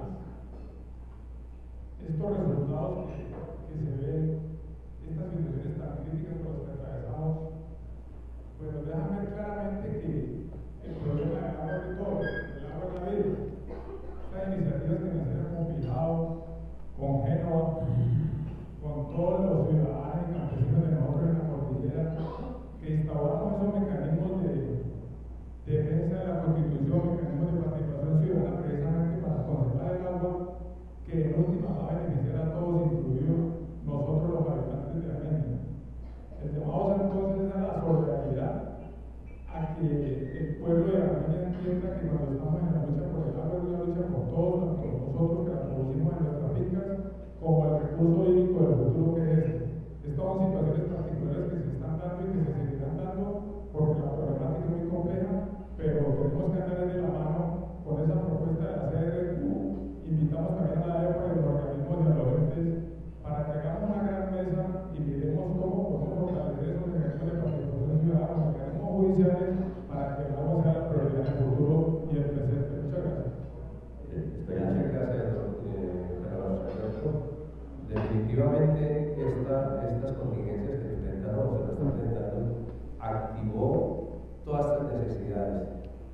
estos resultados que, que se ven, estas situaciones tan críticas por las que atravesamos, pues nos dejan ver claramente que el problema del agua es de todo, el agua es la vida. Estas iniciativas que nacieron con Pijao, con Génova, con todos los ciudadanos y campesinos de nosotros en la cordillera, que instauramos esos mecanismos de defensa de la Constitución, mecanismos de participación ciudadana precisamente para conservar el agua, que en última va a beneficiar a todos, incluidos nosotros los habitantes de la misma. El llamado entonces es a la solidaridad, a que el pueblo de Armenia entienda que cuando estamos en la lucha por el agua es una lucha por todos, tanto nosotros que la producimos en nuestras fincas, como el recurso hídrico del futuro que es este. Estas son situaciones particulares que se están dando y que se seguirán dando porque la problemática es muy compleja, pero tenemos que andar de la mano con esa propuesta de la C R Q. Invitamos también a la E P A y los organismos dialogentes para que hagamos una gran mesa y miremos cómo podemos fortalecer esos mecanismos de participación ciudadana, mecanismos judiciales, para que el agua sea la prioridad en el futuro y el presente. Muchas gracias.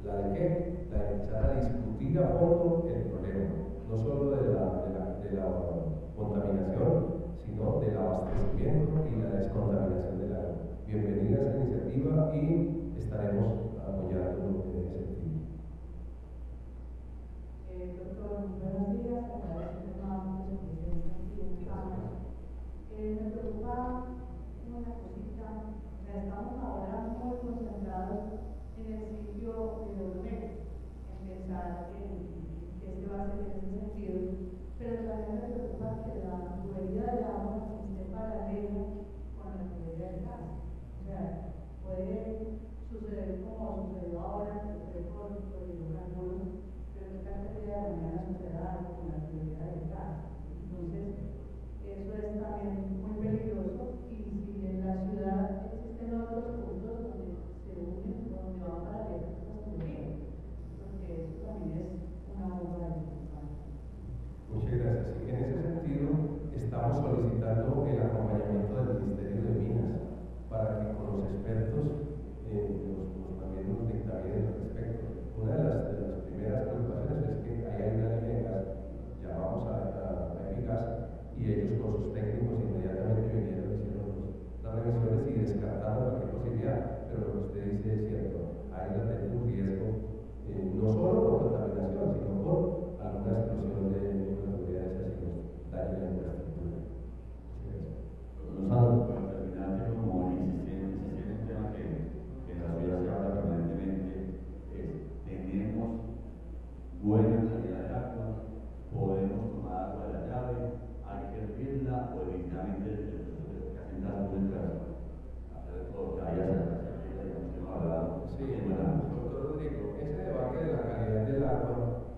¿La de qué? La de empezar a discutir a fondo el problema, no solo de la, de la, de la contaminación, sino del abastecimiento y la descontaminación del agua. Bienvenida a esa iniciativa y estaremos apoyando en ese sentido. Eh, doctor, buenos días, agradezco nuevamente su presencia aquí en el Cámara. Eh, me preocupa una cosita, o sea, estamos ahora muy concentrados en el sitio de Euromed, en pensar en que este va a ser en ese sentido, pero también me preocupa que la tubería del agua esté paralela con la tubería del gas. O sea, puede suceder como sucedió ahora, que fue por, por hidrocarburos, pero que tal vez de mañana suceda algo con la tubería del gas. Entonces, eso es también muy peligroso, y si en la ciudad existen otros puntos donde se unen, donde van paralelas esas tuberías, porque eso también es una obra de Muchas gracias. Sí, en ese sentido, estamos solicitando el acompañamiento del Ministerio de Minas para que con los expertos eh, nos, nos también nos dictaminen al respecto. Una de las, de las primeras preocupaciones es que ahí hay una línea de gas, llamamos a, a, a Epigas, y ellos con sus técnicos inmediatamente vinieron, hicieron los, las revisiones y descartaron cualquier posibilidad, pero lo que usted dice es cierto, hay latente un riesgo, eh, no solo por contaminación, sino por alguna explosión de una tubería de esas y nos daña la infraestructura. Gonzalo, para terminar, quiero como insistir, insistir en un tema que, que en la ciudad se habla permanentemente, es tenemos buena calidad de agua, podemos tomar agua de la llave, hay que hervirla o evidentemente el proceso que hacen las públicas, hacer todo que haya certeza, digamos que no habrá. Sí, doctor Rodrigo, ese debate de la calidad del agua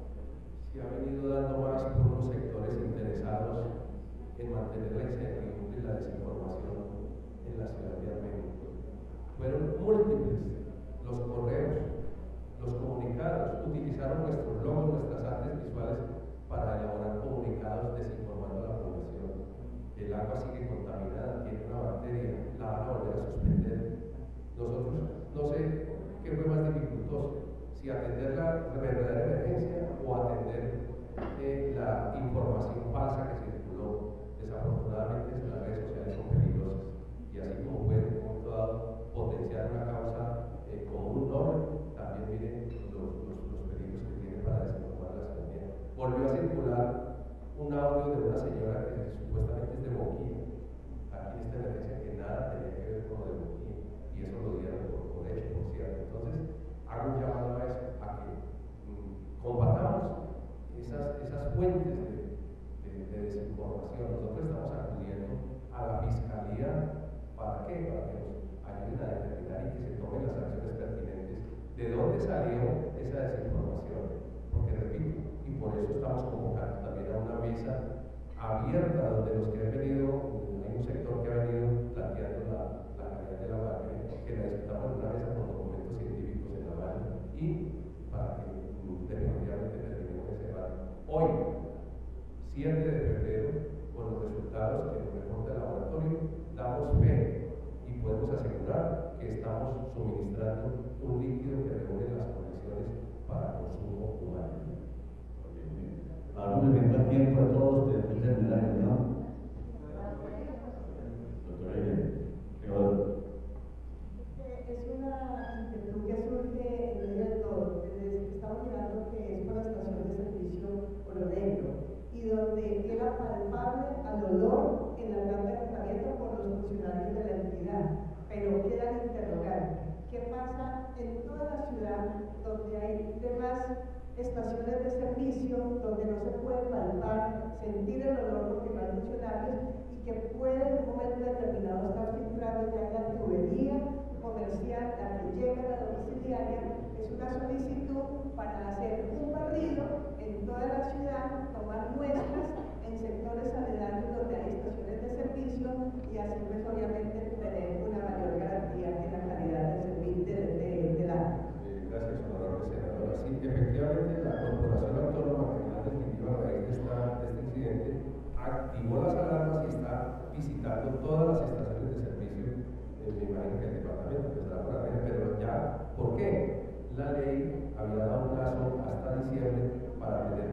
se ha venido dando más por unos sectores interesados en mantener la incertidumbre y la desinformación en la ciudad de Armenia. Fueron múltiples los correos, los comunicados, utilizaron nuestros logos, nuestras artes visuales para elaborar comunicados desinformando a la población. El agua sigue contaminada, tiene una bacteria, la van a volver a suspender. Nosotros, no sé qué fue más dificultoso, si atender la verdadera emergencia o atender eh, la información falsa que circuló. Desafortunadamente las redes sociales son peligrosas y así como pueden en un momento dado potenciar una causa eh, como un nombre, también miren los, los, los peligros que tiene para desinformar a la ciudadanía. Volvió a circular un audio de una señora que supuestamente es de Boquín, aquí en esta emergencia, que nada tenía que ver con lo de Boquín, y eso lo dieron por, por hecho, por cierto. Entonces, hago un llamado a eso, a que mm, combatamos esas, esas fuentes de, de, de desinformación. Nosotros estamos acudiendo a la Fiscalía, ¿para qué? Para que nos ayuden a determinar y que se tomen las acciones pertinentes de dónde salió esa desinformación. Porque repito, y por eso estamos convocando también a una mesa abierta donde los que han venido, hay un sector que ha venido planteando la, la calidad de la agua, que la discutamos en una mesa con documentos científicos en la mano y para que definitivamente terminemos ese debate. Hoy, siete de febrero, con los resultados que nos reporta el laboratorio, damos fe y podemos asegurar que estamos suministrando un líquido que reúne las condiciones para consumo humano. Ahora me vengo a tiempo a todos, después de terminar la reunión. Doctora Irene, es una inquietud que surge en medio de todo. Estamos mirando que es por la estación de servicio Oro Negro, y donde queda palpable al olor en la planta de tratamiento por los funcionarios de la entidad, pero quedan interrogantes. ¿Qué pasa en toda la ciudad donde hay demás estaciones de servicio, donde no se puede palpar, sentir el olor porque no hay funcionarios, y que puede en un momento determinado estar filtrando ya en la tubería comercial, la que llega a la domiciliaria? Es una solicitud para hacer un barrido en toda la ciudad, tomar muestras en sectores aledaños donde hay estaciones de servicio, y así pues obviamente